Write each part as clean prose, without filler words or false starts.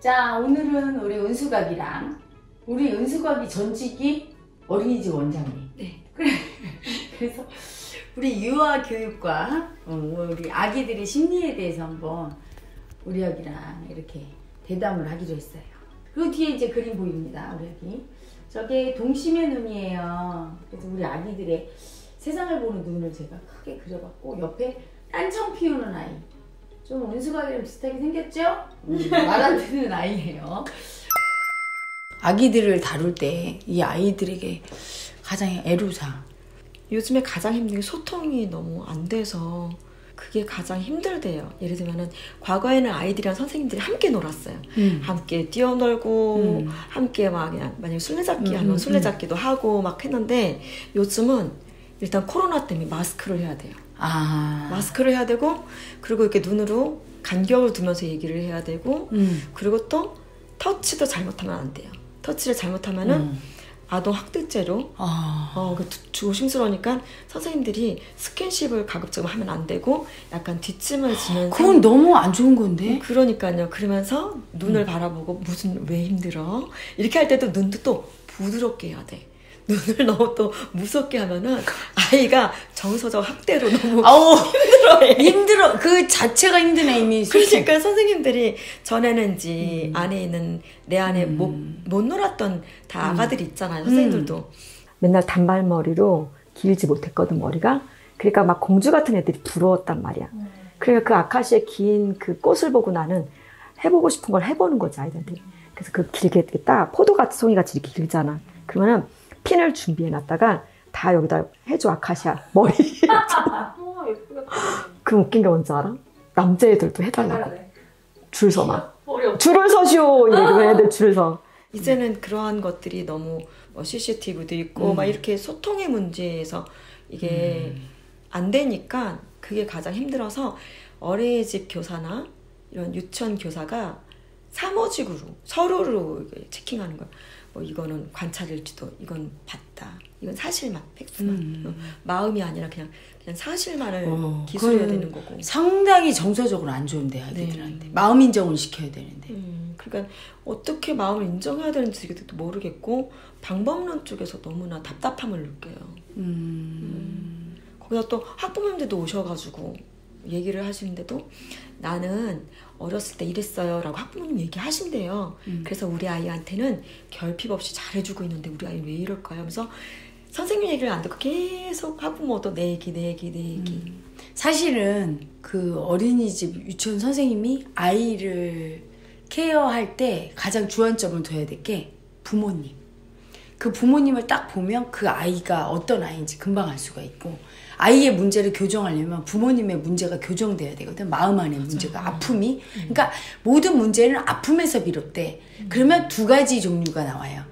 자, 오늘은 우리 은수각이랑 우리 은수각이 전직이 어린이집 원장님. 네. 그래서 우리 유아 교육과 우리 아기들의 심리에 대해서 한번 우리 아기랑 이렇게 대담을 하기로 했어요. 그리고 뒤에 이제 그림 보입니다. 우리 아기. 저게 동심의 눈이에요. 그래서 우리 아기들의 세상을 보는 눈을 제가 크게 그려봤고, 옆에 딴청 피우는 아이. 좀 은수각이랑 비슷하게 생겼죠? 말 안 듣는 아이예요. 아기들을 다룰 때 이 아이들에게 가장 애로사항. 요즘에 가장 힘든 게 소통이 너무 안 돼서 그게 가장 힘들대요. 예를 들면은 과거에는 아이들이랑 선생님들이 함께 놀았어요. 함께 뛰어놀고 함께 막 그냥 만약에 술래잡기 하면 술래잡기도 하고 막 했는데, 요즘은 일단 코로나 때문에 마스크를 해야 돼요. 마스크를 해야 되고, 그리고 이렇게 눈으로 간격을 두면서 얘기를 해야 되고, 그리고 또 터치도 잘못하면 안 돼요. 터치를 잘못하면은 아동 학대죄로 조심스러우니까 선생님들이 스킨십을 가급적 하면 안 되고 약간 뒷짐을 지면서. 그건 너무 안 좋은 건데. 그러니까요. 그러면서 눈을 바라보고 왜 힘들어? 이렇게 할 때도 눈도 또 부드럽게 해야 돼. 눈을 너무 또 무섭게 하면은 아이가 정서적 학대로 너무 힘들어해. 힘들어. 그 자체가 힘드네 이미. 그러니까 선생님들이 전에는 이제 안에 있는 내 안에 못 놀았던 다 아가들이 있잖아요. 선생님들도 맨날 단발머리로 길지 못했거든, 머리가. 그러니까 막 공주 같은 애들이 부러웠단 말이야. 그러니까 그 아카시의 긴 그 꽃을 보고 나는 해보고 싶은 걸 해보는 거지, 아이들한테. 그래서 그 길게 딱 포도같이 송이같이 이렇게 길잖아. 그러면은 핀을 준비해놨다가 다 여기다 해줘, 아카시아 머리. 예쁘겠다. 그 웃긴 게 뭔지 알아? 남자애들도 해달라고. 줄 서 막. 줄을 서시오! 이러고 애들 줄을 서. 이제는 그러한 것들이 너무 CCTV도 있고 막 이렇게 소통의 문제에서 이게 안 되니까 그게 가장 힘들어서 어린이집 교사나 이런 유치원 교사가 사무직으로 서로로 체킹하는 거야. 뭐 이거는 관찰일지도, 이건 봤다, 이건 사실만, 팩트만, 마음이 아니라 그냥 사실만을 기술해야 되는 거고. 상당히 정서적으로 안 좋은데, 아이들한테. 네. 마음 인정을 시켜야 되는데. 그러니까 어떻게 마음을 인정해야 되는지도 모르겠고, 방법론 쪽에서 너무나 답답함을 느껴요. 거기다 또 학부모님들도 오셔가지고 얘기를 하시는데도 나는 어렸을 때 이랬어요 라고 학부모님 얘기하신대요. 그래서 우리 아이한테는 결핍 없이 잘해주고 있는데 우리 아이는 왜 이럴까요? 하면서 선생님 얘기를 안 듣고 계속 학부모도 내 얘기. 사실은 그 어린이집 유치원 선생님이 아이를 케어할 때 가장 주안점을 둬야 될 게 부모님. 그 부모님을 딱 보면 그 아이가 어떤 아이인지 금방 알 수가 있고, 아이의 문제를 교정하려면 부모님의 문제가 교정돼야 되거든. 마음 안의 문제가, 아픔이. 그러니까 모든 문제는 아픔에서 비롯돼. 그러면 두 가지 종류가 나와요.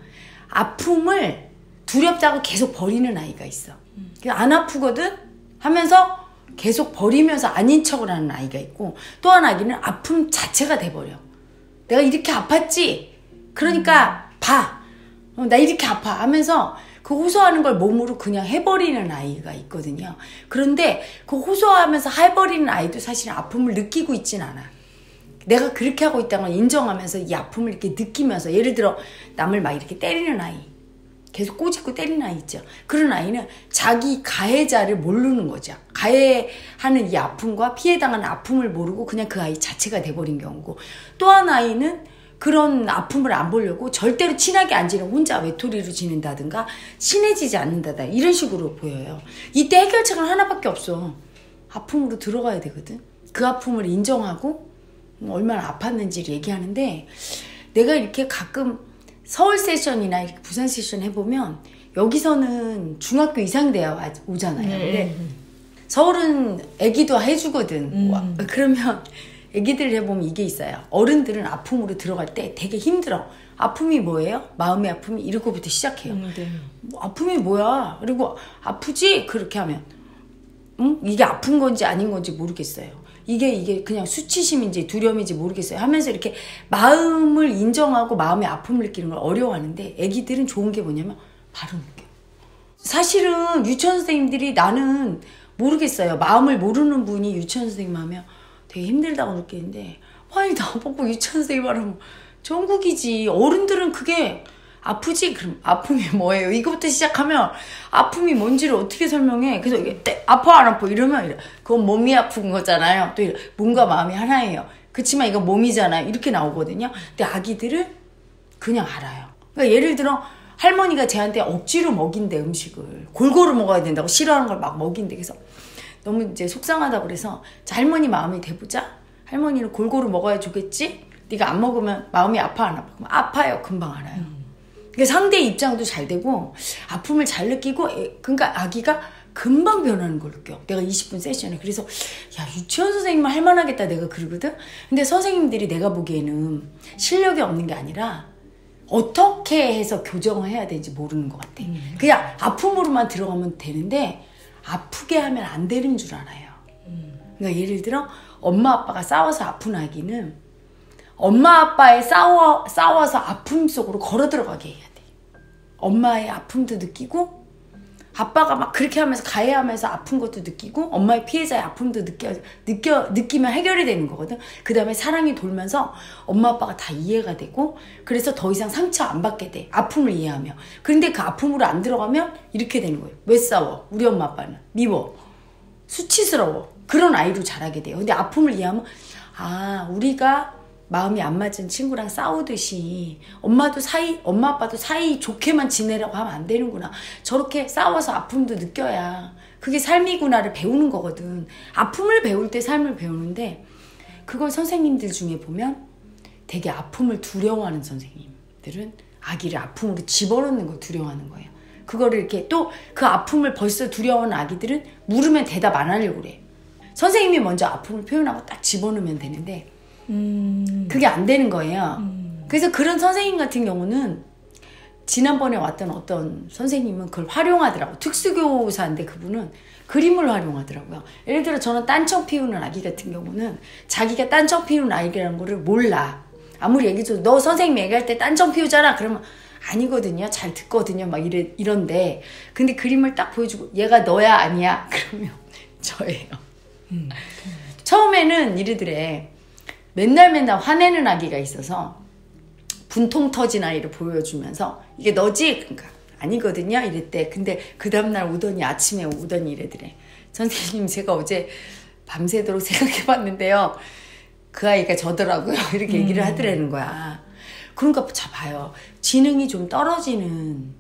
아픔을 두렵다고 계속 버리는 아이가 있어. 안 아프거든 하면서 계속 버리면서 아닌 척을 하는 아이가 있고, 또 한 아기는 아픔 자체가 돼버려. 내가 이렇게 아팠지? 그러니까 봐. 나 이렇게 아파 하면서 그 호소하는 걸 몸으로 그냥 해버리는 아이가 있거든요. 그런데 그 호소하면서 해버리는 아이도 사실은 아픔을 느끼고 있진 않아. 내가 그렇게 하고 있다는 걸 인정하면서 이 아픔을 이렇게 느끼면서, 예를 들어 남을 막 이렇게 때리는 아이, 계속 꼬집고 때리는 아이 있죠. 그런 아이는 자기 가해자를 모르는 거죠. 가해하는 이 아픔과 피해당하는 아픔을 모르고 그냥 그 아이 자체가 돼버린 경우고, 또 한 아이는 그런 아픔을 안 보려고 절대로 친하게 안 지내고 혼자 외톨이로 지낸다든가 친해지지 않는다다, 이런 식으로 보여요. 이때 해결책은 하나밖에 없어. 아픔으로 들어가야 되거든. 그 아픔을 인정하고 얼마나 아팠는지를 얘기하는데, 내가 이렇게 가끔 서울 세션이나 이렇게 부산 세션 해보면 여기서는 중학교 이상 돼야 오잖아요. 근데 서울은 애기도 해주거든. 그러면 애기들 해보면 이게 있어요. 어른들은 아픔으로 들어갈 때 되게 힘들어. 아픔이 뭐예요? 마음의 아픔이 이러고부터 시작해요. 뭐, 아픔이 뭐야? 그리고 아프지? 그렇게 하면 이게 아픈 건지 아닌 건지 모르겠어요. 이게 그냥 수치심인지 두려움인지 모르겠어요 하면서 이렇게 마음을 인정하고 마음의 아픔을 느끼는 걸 어려워하는데, 애기들은 좋은 게 뭐냐면 바로 느껴. 사실은 유치원 선생님들이, 나는 모르겠어요. 마음을 모르는 분이 유치원 선생님 하면 되게 힘들다고 느끼는데, 아니 나보고 유치원 선생님 하면 전국이지. 어른들은 그게 아프지? 그럼 아픔이 뭐예요? 이거부터 시작하면 아픔이 뭔지를 어떻게 설명해? 그래서 이게 아파 안 아파 이러면 이래. 그건 몸이 아픈 거잖아요. 또 몸과 마음이 하나예요. 그치만 이거 몸이잖아요. 이렇게 나오거든요. 근데 아기들은 그냥 알아요. 그러니까 예를 들어 할머니가 쟤한테 억지로 먹인대 음식을. 골고루 먹어야 된다고 싫어하는 걸 막 먹인대. 그래서 너무 이제 속상하다고 그래서 자, 할머니 마음이 돼보자. 할머니는 골고루 먹어야 주겠지? 네가 안 먹으면 마음이 아파 안 아파? 그럼 아파요. 금방 알아요. 그러니까 상대의 입장도 잘 되고 아픔을 잘 느끼고 그러니까 아기가 금방 변하는 걸 느껴. 내가 20분 세션에. 그래서 야 유치원 선생님은 할만하겠다 내가 그러거든. 근데 선생님들이 내가 보기에는 실력이 없는 게 아니라 어떻게 해서 교정을 해야 되는지 모르는 것 같아. 그냥 아픔으로만 들어가면 되는데 아프게 하면 안 되는 줄 알아요. 그러니까 예를 들어 엄마 아빠가 싸워서 아픈 아기는 엄마 아빠의 싸워서 아픔 속으로 걸어 들어가게 해야 돼. 엄마의 아픔도 느끼고 아빠가 막 그렇게 하면서 가해하면서 아픈 것도 느끼고 엄마의 피해자의 아픔도 느끼면 해결이 되는 거거든. 그 다음에 사랑이 돌면서 엄마 아빠가 다 이해가 되고 그래서 더 이상 상처 안 받게 돼. 아픔을 이해하며. 그런데 그 아픔으로 안 들어가면 이렇게 되는 거예요. 왜 싸워? 우리 엄마 아빠는 미워. 수치스러워. 그런 아이로 자라게 돼요. 근데 아픔을 이해하면 아 우리가 마음이 안 맞은 친구랑 싸우듯이 엄마 아빠도 사이 좋게만 지내라고 하면 안 되는구나. 저렇게 싸워서 아픔도 느껴야 그게 삶이구나를 배우는 거거든. 아픔을 배울 때 삶을 배우는데 그걸 선생님들 중에 보면 되게 아픔을 두려워하는 선생님들은 아기를 아픔으로 집어넣는 걸 두려워하는 거예요. 그거를 이렇게 또 그 아픔을 벌써 두려워하는 아기들은 물으면 대답 안 하려고 그래. 선생님이 먼저 아픔을 표현하고 딱 집어넣으면 되는데 그게 안 되는 거예요. 그래서 그런 선생님 같은 경우는 지난번에 왔던 어떤 선생님은 그걸 활용하더라고. 특수교사인데 그분은 그림을 활용하더라고요. 예를 들어 저는 딴청 피우는 아기 같은 경우는 자기가 딴청 피우는 아이라는 거를 몰라. 아무리 얘기해줘도 너 선생님 얘기할 때 딴청 피우잖아. 그러면 아니거든요. 잘 듣거든요. 막 이런데 근데 그림을 딱 보여주고 얘가 너야 아니야? 그러면 저예요. 처음에는 이러더래. 맨날 화내는 아기가 있어서 분통 터진 아이를 보여주면서 이게 너지? 그러니까 아니거든요 이랬대. 근데 그 다음날 아침에 오더니 이래더래. 선생님 제가 어제 밤새도록 생각해봤는데요 그 아이가 저더라고요. 이렇게 얘기를 하더라는 거야. 그러니까 자 봐요. 지능이 좀 떨어지는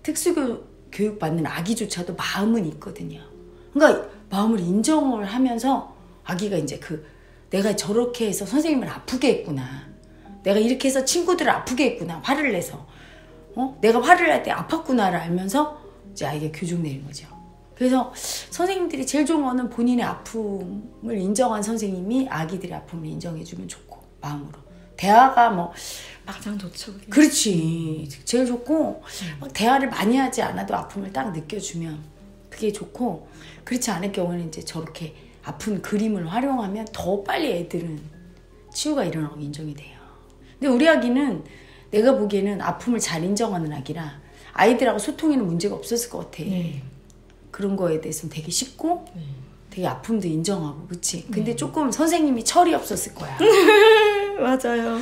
특수교육 받는 아기조차도 마음은 있거든요. 그러니까 마음을 인정을 하면서 아기가 이제 내가 저렇게 해서 선생님을 아프게 했구나. 내가 이렇게 해서 친구들을 아프게 했구나. 화를 내서. 내가 화를 낼 때 아팠구나를 알면서 이제 아이가 교정되는 거죠. 그래서 선생님들이 제일 좋은 거는 본인의 아픔을 인정한 선생님이 아기들의 아픔을 인정해주면 좋고 마음으로. 대화가 뭐 가장 좋죠. 그게. 그렇지. 제일 좋고 막 대화를 많이 하지 않아도 아픔을 딱 느껴주면 그게 좋고 그렇지 않을 경우는 이제 저렇게 아픈 그림을 활용하면 더 빨리 애들은 치유가 일어나고 인정이 돼요. 근데 우리 아기는 내가 보기에는 아픔을 잘 인정하는 아기라 아이들하고 소통에는 문제가 없었을 것 같아. 그런 거에 대해서는 되게 쉽고 되게 아픔도 인정하고 그치? 근데 조금 선생님이 철이 없었을 거야. 맞아요.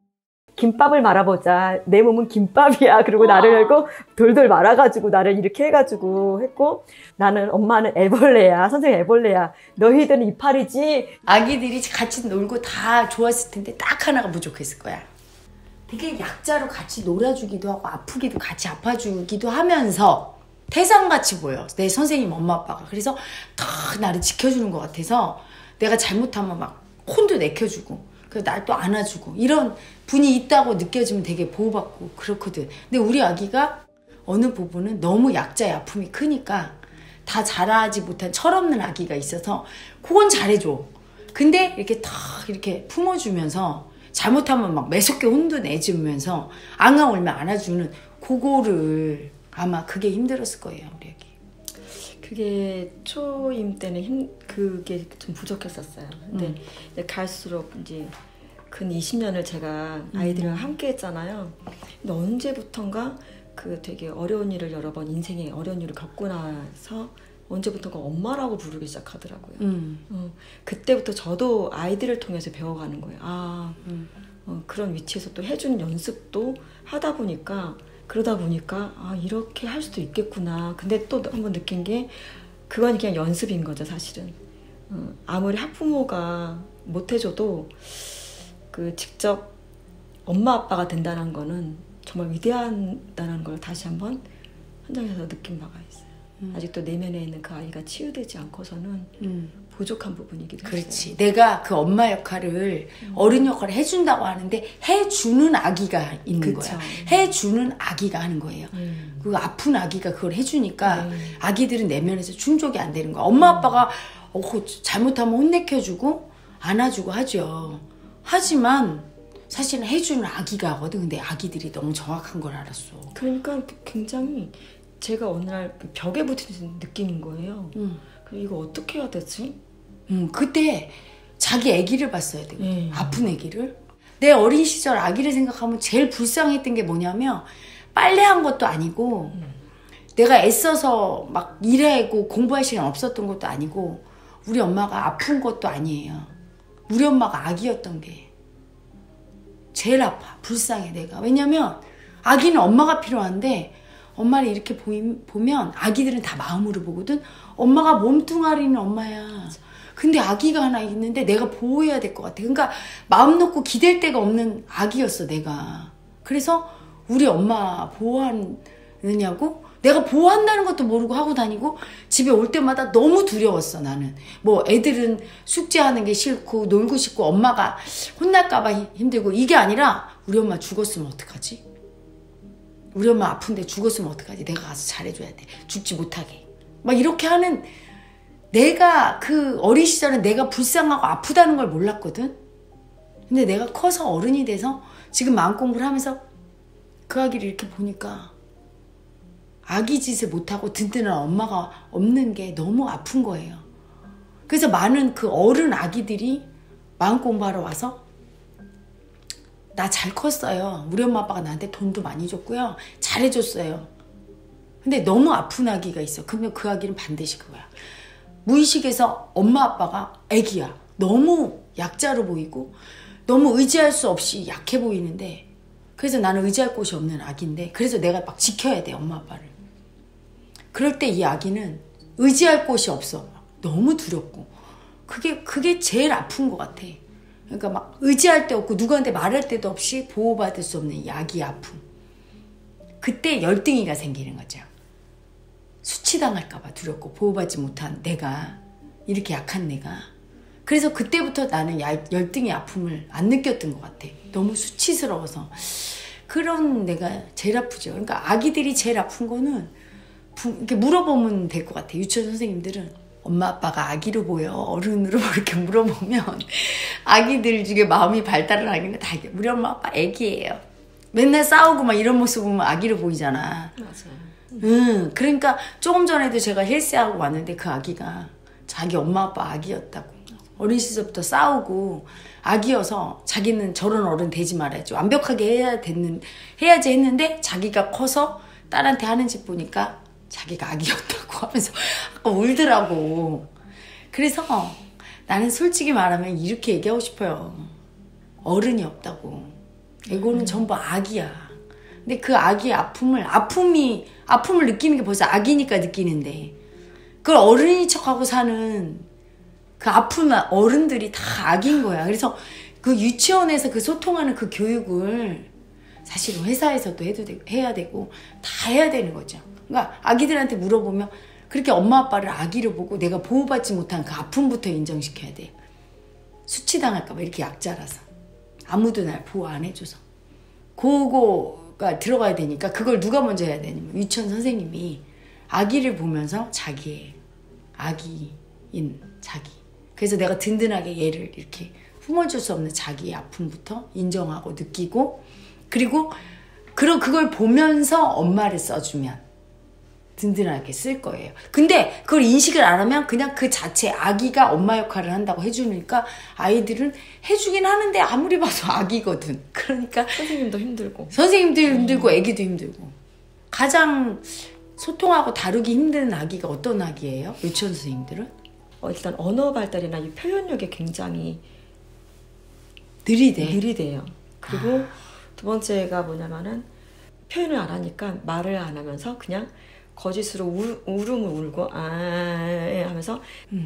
김밥을 말아보자. 내 몸은 김밥이야. 그리고 나를 열고 돌돌 말아가지고 나를 이렇게 해가지고 했고 나는 엄마는 애벌레야. 선생님 애벌레야. 너희들은 이파리지. 아기들이 같이 놀고 다 좋았을 텐데 딱 하나가 부족했을 거야. 되게 약자로 같이 놀아주기도 하고 아프기도 같이 아파주기도 하면서 태산같이 보여. 내 선생님 엄마 아빠가. 그래서 다 나를 지켜주는 것 같아서 내가 잘못하면 막 혼도 내켜주고 그래서 날 또 안아주고 이런 분이 있다고 느껴지면 되게 보호받고 그렇거든. 근데 우리 아기가 어느 부분은 너무 약자의 아픔이 크니까 다 자라지 못한 철없는 아기가 있어서 그건 잘해줘. 근데 이렇게 탁 이렇게 품어주면서 잘못하면 막 매섭게 혼도 내주면서 앙앙 울면 안아주는 그거를 아마 그게 힘들었을 거예요 우리 아기. 그게 초임 때는 그게 좀 부족했었어요. 근데 이제 갈수록 이제 근 20년을 제가 아이들이랑 함께 했잖아요. 근데 언제부턴가 그 되게 어려운 일을 여러 번 인생에 어려운 일을 겪고 나서 언제부턴가 엄마라고 부르기 시작하더라고요. 그때부터 저도 아이들을 통해서 배워가는 거예요. 그런 위치에서 또 해주는 연습도 하다 보니까 그러다 보니까 아 이렇게 할 수도 있겠구나. 근데 또 한번 느낀 게 그건 그냥 연습인 거죠 사실은. 아무리 학부모가 못 해줘도 그 직접 엄마 아빠가 된다는 거는 정말 위대하다는 걸 다시 한번 현장에서 느낀 바가 있어요. 아직도 내면에 있는 그 아이가 치유되지 않고서는 부족한 부분이기도 해요. 그렇지. 내가 그 엄마 역할을 어른 역할을 해준다고 하는데 해주는 아기가 있는 그쵸. 거야. 해주는 아기가 하는 거예요. 그 아픈 아기가 그걸 해주니까 아기들은 내면에서 충족이 안 되는 거야. 엄마 아빠가 잘못하면 혼내켜주고 안아주고 하죠. 하지만 사실은 해주는 아기가 하거든. 근데 아기들이 너무 정확한 걸 알았어. 그러니까 굉장히 제가 어느 날 벽에 부딪힌 느낌인 거예요. 이거 어떻게 해야 되지? 그때 자기 아기를 봤어야 되거든. 아픈 아기를. 내 어린 시절 아기를 생각하면 제일 불쌍했던 게 뭐냐면 빨래한 것도 아니고 내가 애써서 막 일하고 공부할 시간 없었던 것도 아니고 우리 엄마가 아픈 것도 아니에요. 우리 엄마가 아기였던 게 제일 아파. 불쌍해 내가. 왜냐면 아기는 엄마가 필요한데 엄마를 이렇게 보면 아기들은 다 마음으로 보거든. 엄마가 몸뚱아리는 엄마야. 근데 아기가 하나 있는데 내가 보호해야 될 것 같아. 그러니까 마음 놓고 기댈 데가 없는 아기였어 내가. 그래서 우리 엄마 보호하느냐고 내가 보호한다는 것도 모르고 하고 다니고 집에 올 때마다 너무 두려웠어 나는. 뭐 애들은 숙제하는 게 싫고 놀고 싶고 엄마가 혼날까 봐 힘들고 이게 아니라 우리 엄마 죽었으면 어떡하지? 우리 엄마 아픈데 죽었으면 어떡하지? 내가 가서 잘해줘야 돼. 죽지 못하게. 막 이렇게 하는 내가 그 어린 시절은 내가 불쌍하고 아프다는 걸 몰랐거든. 근데 내가 커서 어른이 돼서 지금 마음 공부를 하면서 그 아기를 이렇게 보니까 아기 짓을 못하고 든든한 엄마가 없는 게 너무 아픈 거예요. 그래서 많은 그 어른 아기들이 마음 공부하러 와서 나 잘 컸어요. 우리 엄마 아빠가 나한테 돈도 많이 줬고요. 잘해줬어요. 근데 너무 아픈 아기가 있어. 그러면 그 아기는 반드시 그거야. 무의식에서 엄마 아빠가 애기야. 너무 약자로 보이고 너무 의지할 수 없이 약해 보이는데 그래서 나는 의지할 곳이 없는 아기인데 그래서 내가 막 지켜야 돼 엄마 아빠를. 그럴 때 이 아기는 의지할 곳이 없어. 너무 두렵고 그게 제일 아픈 것 같아. 그러니까 막 의지할 데 없고 누구한테 말할 데도 없이 보호받을 수 없는 이 아기의 아픔. 그때 열등이가 생기는 거죠. 수치당할까 봐 두렵고 보호받지 못한 내가 이렇게 약한 내가. 그래서 그때부터 나는 열등의 아픔을 안 느꼈던 것 같아. 너무 수치스러워서. 그런 내가 제일 아프죠. 그러니까 아기들이 제일 아픈 거는 이렇게 물어보면 될 것 같아. 유치원 선생님들은 엄마 아빠가 아기로 보여 어른으로 이렇게 물어보면 아기들 중에 마음이 발달을 하기는 다 우리 엄마 아빠 아기예요. 맨날 싸우고 막 이런 모습 보면 아기로 보이잖아. 맞아요. 그러니까 조금 전에도 제가 헬스하고 왔는데 그 아기가 자기 엄마 아빠 아기였다고. 어린 시절부터 싸우고 아기여서 자기는 저런 어른 되지 말아야지. 완벽하게 해야지 했는데 자기가 커서 딸한테 하는 짓 보니까 자기가 아기였다고 하면서 아까 울더라고. 그래서 나는 솔직히 말하면 이렇게 얘기하고 싶어요. 어른이 없다고. 에고는 전부 아기야. 근데 그 아기의 아픔을 느끼는 게 벌써 아기니까 느끼는데 그걸 어른인 척하고 사는 그 아픈 어른들이 다 아기인 거야. 그래서 그 유치원에서 그 소통하는 그 교육을 사실 회사에서도 해야 되고 다 해야 되는 거죠. 그러니까 아기들한테 물어보면 그렇게 엄마 아빠를 아기로 보고 내가 보호받지 못한 그 아픔부터 인정시켜야 돼. 수치당할까 봐 이렇게 약자라서. 아무도 날 보호 안 해줘서. 그거가 들어가야 되니까 그걸 누가 먼저 해야 되냐면 유치원 선생님이 아기를 보면서 자기의 아기인 자기. 그래서 내가 든든하게 얘를 이렇게 품어줄 수 없는 자기의 아픔부터 인정하고 느끼고 그리고 그걸 보면서 엄마를 써주면 든든하게 쓸 거예요. 근데 그걸 인식을 안 하면 그냥 그 자체 아기가 엄마 역할을 한다고 해주니까 아이들은 해주긴 하는데 아무리 봐도 아기거든. 그러니까 선생님도 힘들고 애기도 힘들고 가장 소통하고 다루기 힘든 아기가 어떤 아기예요? 유치원 선생님들은? 일단 언어 발달이나 이 표현력이 굉장히 느리대요. 그리고 두 번째가 뭐냐면은 표현을 안 하니까 말을 안 하면서 그냥 거짓으로 울음을 울고 하면서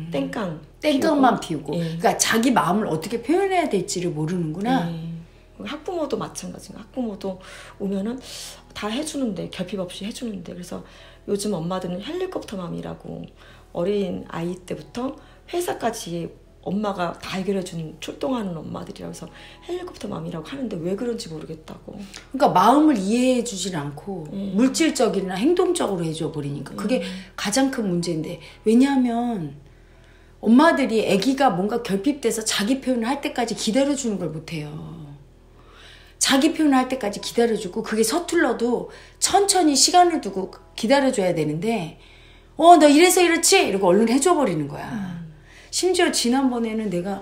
땡깡만 피우고. 그러니까 자기 마음을 어떻게 표현해야 될지를 모르는구나. 학부모도 마찬가지예요. 학부모도 오면은 다 해주는데 결핍 없이 해주는데 그래서 요즘 엄마들은 헬리콥터 맘이라고 어린 아이 때부터 회사까지 엄마가 다 해결해주는 출동하는 엄마들이라서 헬리콥터 맘이라고 하는데 왜 그런지 모르겠다고. 그러니까 마음을 이해해 주질 않고 물질적이나 행동적으로 해줘 버리니까 그게 가장 큰 문제인데 왜냐하면 엄마들이 아기가 뭔가 결핍돼서 자기 표현을 할 때까지 기다려주는 걸 못해요. 자기 표현을 할 때까지 기다려주고 그게 서툴러도 천천히 시간을 두고 기다려줘야 되는데 너 이래서 이렇지? 이러고 얼른 해줘 버리는 거야. 심지어 지난번에는 내가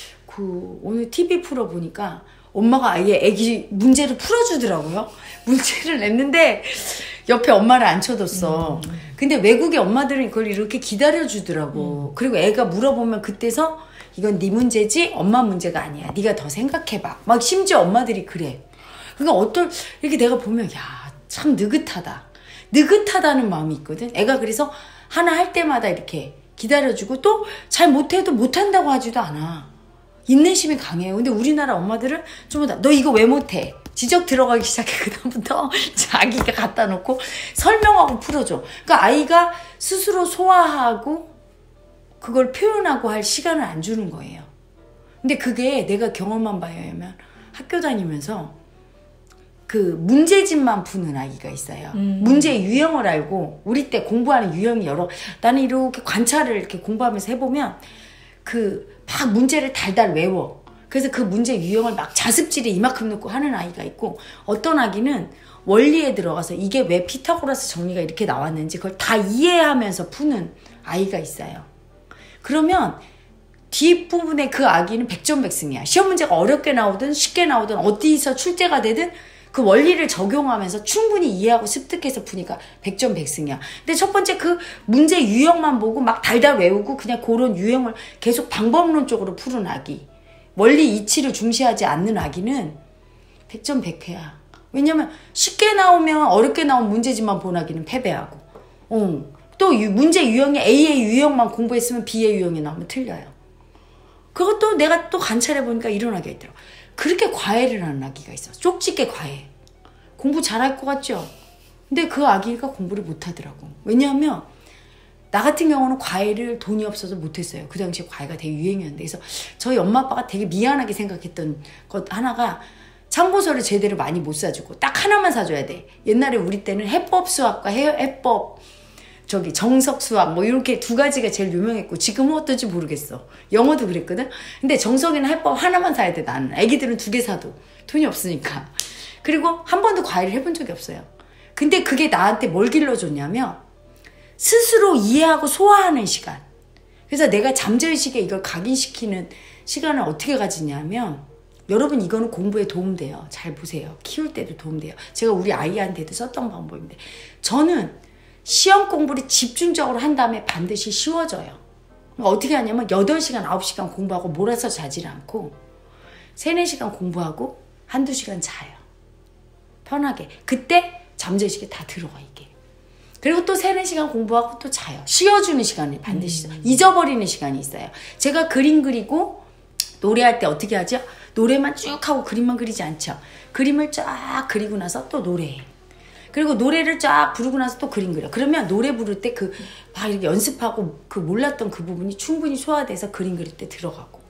오늘 TV 풀어 보니까 엄마가 아예 애기 문제를 풀어주더라고요. 문제를 냈는데 옆에 엄마를 앉혀뒀어. 근데 외국의 엄마들은 이걸 이렇게 기다려주더라고. 그리고 애가 물어보면 그때서 이건 네 문제지 엄마 문제가 아니야. 네가 더 생각해봐. 막 심지어 엄마들이 그래. 그러니까 이렇게 내가 보면 야, 참 느긋하다. 느긋하다는 마음이 있거든. 애가 그래서 하나 할 때마다 이렇게 기다려주고 또 잘 못해도 못한다고 하지도 않아. 인내심이 강해요. 근데 우리나라 엄마들은 좀 너 이거 왜 못해? 지적 들어가기 시작해. 그다음부터 자기가 갖다 놓고 설명하고 풀어줘. 그러니까 아이가 스스로 소화하고 그걸 표현하고 할 시간을 안 주는 거예요. 근데 그게 내가 경험한 바에 의하면 학교 다니면서 그 문제집만 푸는 아이가 있어요. 문제 유형을 알고 우리 때 공부하는 유형이 나는 이렇게 관찰을 이렇게 공부하면서 해보면 막 문제를 달달 외워. 그래서 그 문제 유형을 막 자습지를 이만큼 넣고 하는 아이가 있고 어떤 아기는 원리에 들어가서 이게 왜 피타고라스 정리가 이렇게 나왔는지 그걸 다 이해하면서 푸는 아이가 있어요. 그러면 뒷부분에 그 아기는 백전백승이야. 시험 문제가 어렵게 나오든 쉽게 나오든 어디서 출제가 되든 그 원리를 적용하면서 충분히 이해하고 습득해서 푸니까 백전백승이야. 근데 첫 번째 그 문제 유형만 보고 막 달달 외우고 그냥 그런 유형을 계속 방법론적으로 푸는 아기, 원리 이치를 중시하지 않는 아기는 백전백패야. 왜냐면 쉽게 나오면 어렵게 나온 문제집만 본 아기는 패배하고 또 문제 유형이 A의 유형만 공부했으면 B의 유형이 나오면 틀려요. 그것도 내가 또 관찰해보니까 일어나게 있더라고. 그렇게 과외를 하는 아기가 있어. 쪽집게 과외. 공부 잘할 것 같죠? 근데 그 아기가 공부를 못하더라고. 왜냐하면 나 같은 경우는 과외를 돈이 없어서 못했어요. 그 당시에 과외가 되게 유행이었는데. 그래서 저희 엄마 아빠가 되게 미안하게 생각했던 것 하나가 참고서를 제대로 많이 못 사주고 딱 하나만 사줘야 돼. 옛날에 우리 때는 해법 수학과 해법 정석 수학 뭐 이렇게 두 가지가 제일 유명했고 지금은 어떨지 모르겠어. 영어도 그랬거든. 근데 정석이나 해법 하나만 사야 돼. 나는 애기들은 두 개 사도 돈이 없으니까. 그리고 한 번도 과외를 해본 적이 없어요. 근데 그게 나한테 뭘 길러줬냐면 스스로 이해하고 소화하는 시간. 그래서 내가 잠재의식에 이걸 각인시키는 시간을 어떻게 가지냐면 여러분 이거는 공부에 도움돼요. 잘 보세요. 키울 때도 도움돼요. 제가 우리 아이한테도 썼던 방법인데 저는 시험 공부를 집중적으로 한 다음에 반드시 쉬워져요. 그러니까 어떻게 하냐면 8시간, 9시간 공부하고 몰아서 자질 않고 3, 4시간 공부하고 한두 시간 자요. 편하게. 그때 잠재의식에 다 들어가 이게. 그리고 또 3, 4시간 공부하고 또 자요. 쉬어주는 시간이 반드시 잊어버리는 시간이 있어요. 제가 그림 그리고 노래할 때 어떻게 하죠? 노래만 쭉 하고 그림만 그리지 않죠. 그림을 쫙 그리고 나서 또 노래해. 그리고 노래를 쫙 부르고 나서 또 그림 그려. 그러면 노래 부를 때 막 이렇게 연습하고 몰랐던 그 부분이 충분히 소화돼서 그림 그릴 때 들어가고.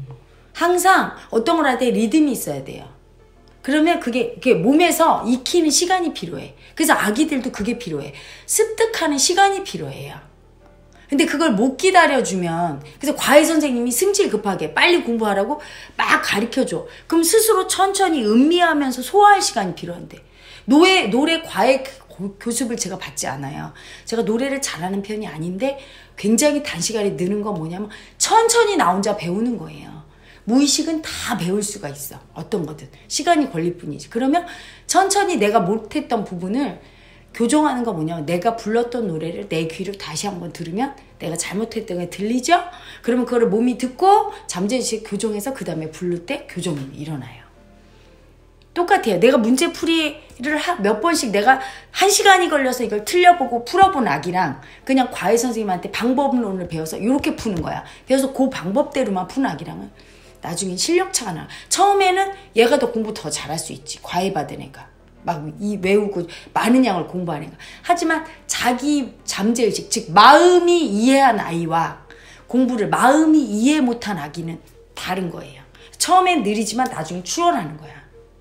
항상 어떤 걸 할 때 리듬이 있어야 돼요. 그러면 그게 몸에서 익히는 시간이 필요해. 그래서 아기들도 그게 필요해. 습득하는 시간이 필요해요. 근데 그걸 못 기다려주면 그래서 과외 선생님이 승질 급하게 빨리 공부하라고 막 가르쳐줘. 그럼 스스로 천천히 음미하면서 소화할 시간이 필요한데 노래 과외 교습을 제가 받지 않아요. 제가 노래를 잘하는 편이 아닌데 굉장히 단시간에 느는 건 뭐냐면 천천히 나 혼자 배우는 거예요. 무의식은 다 배울 수가 있어. 어떤 거든. 시간이 걸릴 뿐이지. 그러면 천천히 내가 못했던 부분을 교정하는 건 뭐냐면 내가 불렀던 노래를 내 귀로 다시 한번 들으면 내가 잘못했던 게 들리죠? 그러면 그거를 몸이 듣고 잠재의식 교정해서 그 다음에 부를 때 교정이 일어나요. 똑같아요. 내가 문제풀이를 몇 번씩 내가 1시간이 걸려서 이걸 틀려보고 풀어본 악이랑 그냥 과외 선생님한테 방법론을 배워서 이렇게 푸는 거야. 그래서 그 방법대로만 푸는 악이랑은 나중에 실력차가 나. 처음에는 얘가 더 공부 더 잘할 수 있지. 과외 받은 애가. 막 외우고 많은 양을 공부하는 애가. 하지만 자기 잠재의식, 즉 마음이 이해한 아이와 공부를 마음이 이해 못한 아기는 다른 거예요. 처음엔 느리지만 나중에 추월하는 거야.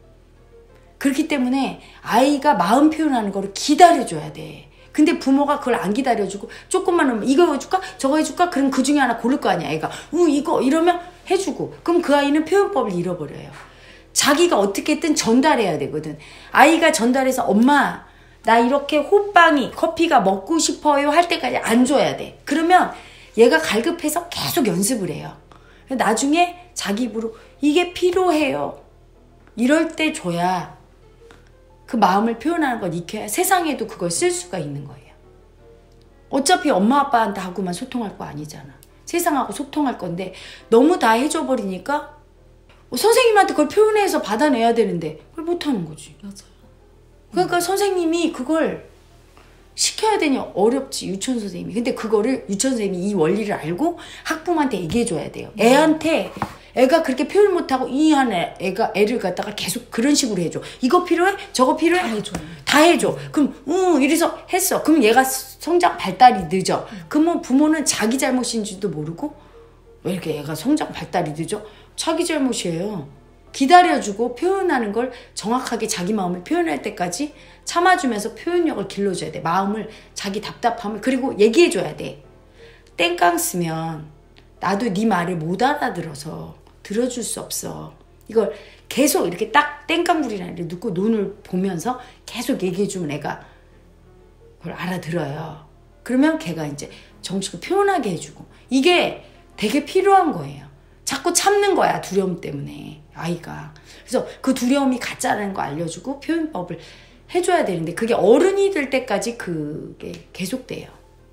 그렇기 때문에 아이가 마음 표현하는 거를 기다려줘야 돼. 근데 부모가 그걸 안 기다려주고 조금만 하면 이거 해줄까? 저거 해줄까? 그럼 그 중에 하나 고를 거 아니야. 애가 이거 이러면 해주고 그럼 그 아이는 표현법을 잃어버려요. 자기가 어떻게든 전달해야 되거든. 아이가 전달해서 엄마 나 이렇게 호빵이 커피가 먹고 싶어요 할 때까지 안 줘야 돼. 그러면 얘가 갈급해서 계속 연습을 해요. 나중에 자기 입으로 이게 필요해요. 이럴 때 줘야 그 마음을 표현하는 걸 익혀야 세상에도 그걸 쓸 수가 있는 거예요. 어차피 엄마 아빠한테 하고만 소통할 거 아니잖아. 세상하고 소통할 건데 너무 다 해줘버리니까 선생님한테 그걸 표현해서 받아내야 되는데 그걸 못하는 거지. 맞아요. 그러니까 선생님이 그걸 시켜야 되니 어렵지. 유치원 선생님이. 근데 그거를 유치원 선생님이 이 원리를 알고 학부모한테 얘기해줘야 돼요. 애한테 애가 그렇게 표현 못하고 애를 갖다가 계속 그런 식으로 해줘. 이거 필요해? 저거 필요해? 다 해줘. 다 해줘. 그럼 이래서 했어. 그럼 얘가 성장 발달이 늦어. 그러면 부모는 자기 잘못인지도 모르고 왜 이렇게 애가 성장 발달이 늦어? 자기 잘못이에요. 기다려주고 표현하는 걸 정확하게 자기 마음을 표현할 때까지 참아주면서 표현력을 길러줘야 돼. 마음을 자기 답답함을 그리고 얘기해줘야 돼. 땡깡 쓰면 나도 네 말을 못 알아들어서 들어줄 수 없어. 이걸 계속 이렇게 딱 땡깡부리나 이렇게 놓고 눈을 보면서 계속 얘기해주면 애가 그걸 알아들어요. 그러면 걔가 이제 정식으로 표현하게 해주고 이게 되게 필요한 거예요. 자꾸 참는 거야. 두려움 때문에 아이가. 그래서 그 두려움이 가짜라는 거 알려주고 표현법을 해줘야 되는데 그게 어른이 될 때까지 그게 계속돼요.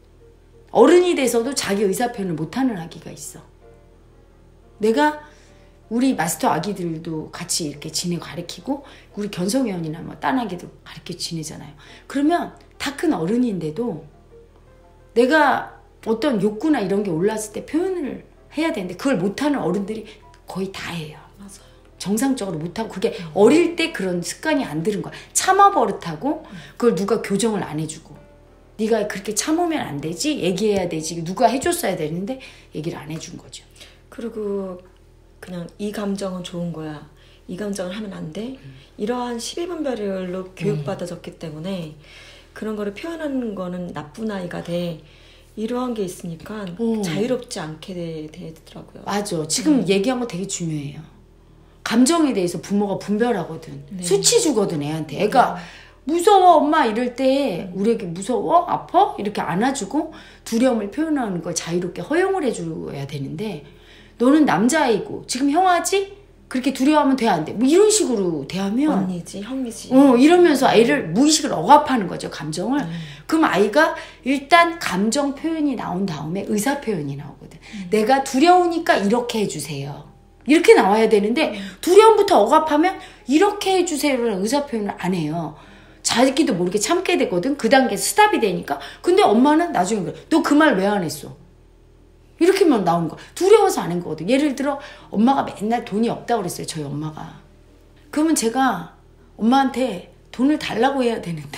어른이 돼서도 자기 의사표현을 못하는 아기가 있어. 내가 우리 마스터 아기들도 같이 이렇게 지내고 가르치고 우리 견성회원이나 뭐 딴 아기도 가르쳐 지내잖아요. 그러면 다 큰 어른인데도 내가 어떤 욕구나 이런 게 올랐을 때 표현을 해야 되는데 그걸 못하는 어른들이 거의 다 해요. 맞아요. 정상적으로 못하고 그게 어릴 때 그런 습관이 안 들은 거야. 참아 버릇하고 그걸 누가 교정을 안 해주고 네가 그렇게 참으면 안 되지 얘기해야 되지 누가 해줬어야 되는데 얘기를 안 해준 거죠. 그리고 그냥 이 감정은 좋은 거야. 이 감정을 하면 안 돼. 이러한 12분별로 교육받아졌기 때문에 그런 거를 표현하는 거는 나쁜 아이가 돼. 이러한 게 있으니까 자유롭지 않게 되더라고요. 맞아. 지금 얘기한 거 되게 중요해요. 감정에 대해서 부모가 분별하거든. 네. 수치 주거든 애한테. 애가 무서워 엄마 이럴 때 우리에게 무서워? 아파? 이렇게 안아주고 두려움을 표현하는 걸 자유롭게 허용을 해줘야 되는데 너는 남자아이고 지금 형아지? 그렇게 두려워하면 돼 안 돼? 뭐 이런 식으로 대하면 언니지 형이지 이러면서 애를 무의식을 억압하는 거죠. 감정을. 그럼 아이가 일단 감정 표현이 나온 다음에 의사 표현이 나오거든. 내가 두려우니까 이렇게 해주세요. 이렇게 나와야 되는데 두려움부터 억압하면 이렇게 해주세요라는 의사 표현을 안 해요. 자기도 모르게 참게 되거든. 그 단계 스탑이 되니까. 근데 엄마는 나중에 그래. 너 그 말 왜 안 했어? 이렇게만 나오는 거야. 두려워서 안 한 거거든. 예를 들어 엄마가 맨날 돈이 없다고 그랬어요. 저희 엄마가. 그러면 제가 엄마한테 돈을 달라고 해야 되는데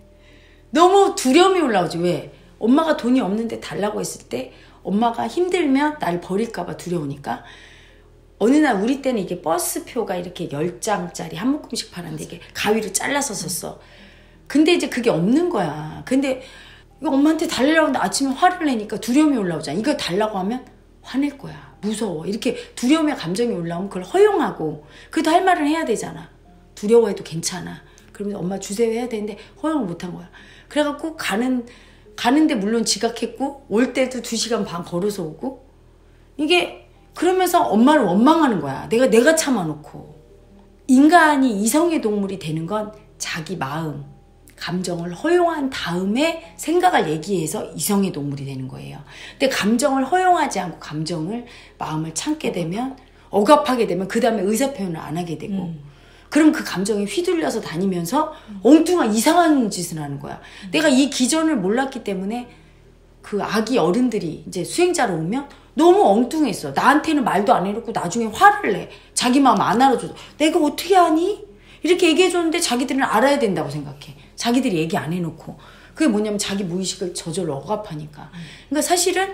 너무 두려움이 올라오지. 왜? 엄마가 돈이 없는데 달라고 했을 때 엄마가 힘들면 날 버릴까 봐 두려우니까 어느 날 우리 때는 이게 버스표가 이렇게 10장짜리 한 묶음씩 팔았는데 이게 가위로 잘라서 썼어. 근데 이제 그게 없는 거야. 근데 이거 엄마한테 달라고 하는데 아침에 화를 내니까 두려움이 올라오잖아. 이거 달라고 하면 화낼 거야. 무서워. 이렇게 두려움의 감정이 올라오면 그걸 허용하고 그래도 할 말은 해야 되잖아. 두려워해도 괜찮아. 그러면서 엄마 주세요 해야 되는데 허용을 못한 거야. 그래갖고 가는데 물론 지각했고 올 때도 2시간 반 걸어서 오고 이게 그러면서 엄마를 원망하는 거야. 내가 참아놓고. 인간이 이성의 동물이 되는 건 자기 마음, 감정을 허용한 다음에 생각을 얘기해서 이성의 동물이 되는 거예요. 근데 감정을 허용하지 않고 마음을 참게 되면 억압하게 되면 그 다음에 의사표현을 안 하게 되고 그럼 그 감정에 휘둘려서 다니면서 엉뚱한 이상한 짓을 하는 거야. 내가 이 기전을 몰랐기 때문에 그 아기 어른들이 이제 수행자로 오면 너무 엉뚱했어. 나한테는 말도 안 해놓고 나중에 화를 내. 자기 마음 안 알아줘도. 내가 어떻게 하니? 이렇게 얘기해줬는데 자기들은 알아야 된다고 생각해. 자기들이 얘기 안 해놓고. 그게 뭐냐면 자기 무의식을 저절로 억압하니까. 그러니까 사실은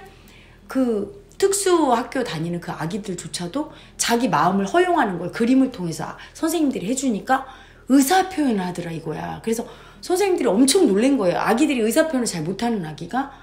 그 특수학교 다니는 그 아기들조차도 자기 마음을 허용하는 걸 그림을 통해서 선생님들이 해주니까 의사표현을 하더라 이거야. 그래서 선생님들이 엄청 놀란 거예요. 아기들이 의사표현을 잘 못하는 아기가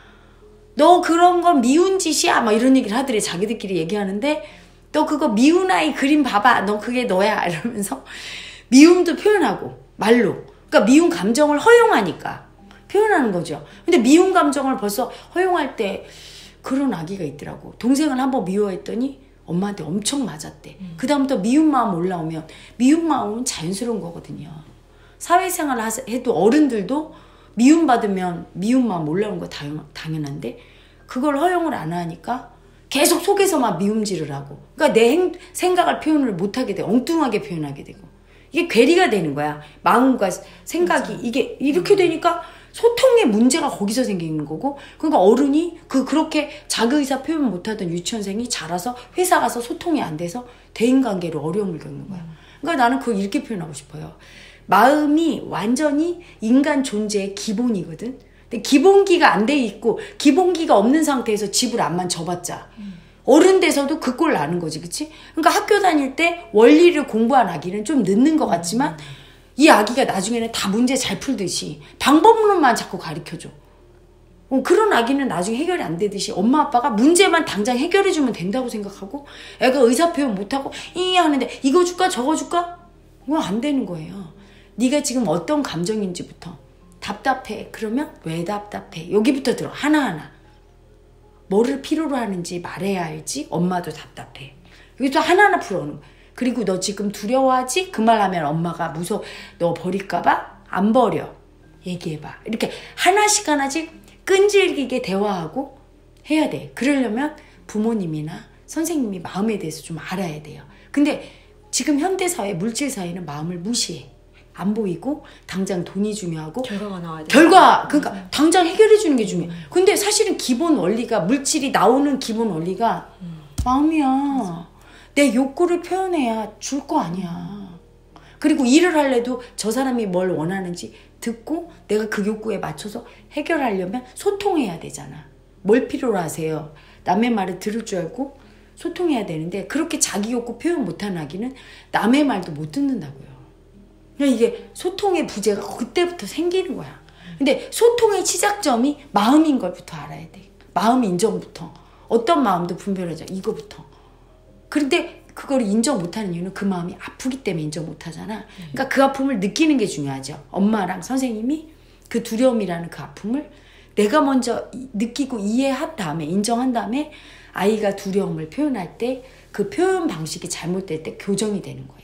너 그런 건 미운 짓이야 막 이런 얘기를 하더래. 자기들끼리 얘기하는데 너 그거 미운 아이 그림 봐봐. 너 그게 너야 이러면서 미움도 표현하고 말로. 그러니까 미운 감정을 허용하니까 표현하는 거죠. 근데 미운 감정을 벌써 허용할 때 그런 아기가 있더라고. 동생을 한번 미워했더니 엄마한테 엄청 맞았대. 그 다음부터 미운 마음 올라오면 미운 마음은 자연스러운 거거든요. 사회생활을 해도 어른들도 미움받으면 미운 마음 올라오는 거 당연한데 그걸 허용을 안 하니까 계속 속에서만 미움질을 하고 그러니까 내 생각을 표현을 못하게 돼. 엉뚱하게 표현하게 되고 이게 괴리가 되는 거야. 마음과 생각이 맞아. 이게 이렇게 되니까 소통의 문제가 거기서 생기는 거고 그러니까 어른이 그렇게 자기의사 표현 못하던 유치원생이 자라서 회사 가서 소통이 안 돼서 대인관계로 어려움을 겪는 거야. 그러니까 나는 그걸 이렇게 표현하고 싶어요. 마음이 완전히 인간 존재의 기본이거든. 근데 기본기가 안 돼 있고 기본기가 없는 상태에서 집을 안만 접었자 어른 돼서도 그 꼴 나는 거지, 그치? 그러니까 학교 다닐 때 원리를 공부한 아기는 좀 늦는 것 같지만 이 아기가 나중에는 다 문제 잘 풀듯이 방법론만 자꾸 가르쳐줘. 그런 아기는 나중에 해결이 안 되듯이 엄마 아빠가 문제만 당장 해결해주면 된다고 생각하고 애가 의사표현 못하고 하는데 이거 줄까 저거 줄까? 그건 안 되는 거예요. 네가 지금 어떤 감정인지부터 답답해. 그러면 왜 답답해? 여기부터 들어. 하나하나. 뭐를 필요로 하는지 말해야 알지? 엄마도 답답해. 여기서 하나하나 풀어오는 거야. 그리고 너 지금 두려워하지? 그 말 하면 엄마가 무서워. 너 버릴까봐? 안 버려. 얘기해봐. 이렇게 하나씩 끈질기게 대화하고 해야 돼. 그러려면 부모님이나 선생님이 마음에 대해서 좀 알아야 돼요. 근데 지금 현대사회, 물질사회는 마음을 무시해. 안 보이고 당장 돈이 중요하고 결과가 나와야 돼. 그러니까 당장 해결해 주는 게 중요해. 근데 사실은 기본 원리가 물질이 나오는 기본 원리가 마음이야. 맞아. 내 욕구를 표현해야 줄 거 아니야. 그리고 일을 할래도 저 사람이 뭘 원하는지 듣고 내가 그 욕구에 맞춰서 해결하려면 소통해야 되잖아. 뭘 필요로 하세요? 남의 말을 들을 줄 알고 소통해야 되는데 그렇게 자기 욕구 표현 못하는 아기는 남의 말도 못 듣는다고요. 이게 소통의 부재가 그때부터 생기는 거야. 근데 소통의 시작점이 마음인 걸부터 알아야 돼. 마음 인정부터. 어떤 마음도 분별하자. 이거부터. 그런데 그걸 인정 못하는 이유는 그 마음이 아프기 때문에 인정 못하잖아. 그러니까 그 아픔을 느끼는 게 중요하죠. 엄마랑 선생님이 그 두려움이라는 그 아픔을 내가 먼저 느끼고 이해한 다음에 인정한 다음에 아이가 두려움을 표현할 때 그 표현 방식이 잘못될 때 교정이 되는 거예요.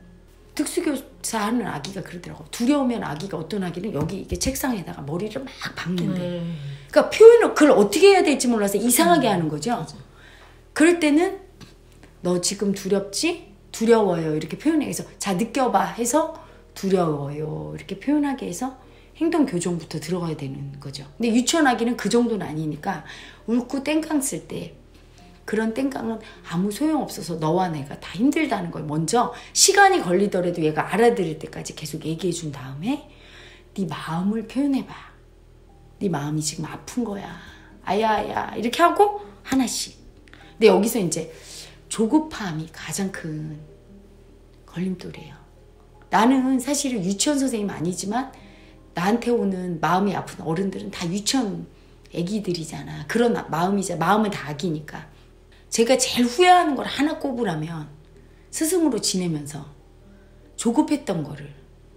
특수교사 하는 아기가 그러더라고. 두려우면 아기가 어떤 아기는 여기 이게 책상에다가 머리를 막 박는데. 그러니까 표현을 그걸 어떻게 해야 될지 몰라서 이상하게 하는 거죠. 맞아. 그럴 때는 너 지금 두렵지? 두려워요. 이렇게 표현해. 그래서 자 느껴봐 해서 두려워요. 이렇게 표현하게 해서 행동 교정부터 들어가야 되는 거죠. 근데 유치원 아기는 그 정도는 아니니까 울고 땡깡 쓸 때 그런 땡깡은 아무 소용없어서 너와 내가 다 힘들다는 걸 먼저 시간이 걸리더라도 얘가 알아들을 때까지 계속 얘기해 준 다음에 네 마음을 표현해봐. 네 마음이 지금 아픈 거야. 아야 이렇게 하고 하나씩. 근데 여기서 이제 조급함이 가장 큰 걸림돌이에요. 나는 사실은 유치원 선생님 아니지만 나한테 오는 마음이 아픈 어른들은 다 유치원 애기들이잖아. 그런 마음이잖아. 마음은 다 아기니까. 제가 제일 후회하는 걸 하나 꼽으라면 스승으로 지내면서 조급했던 거를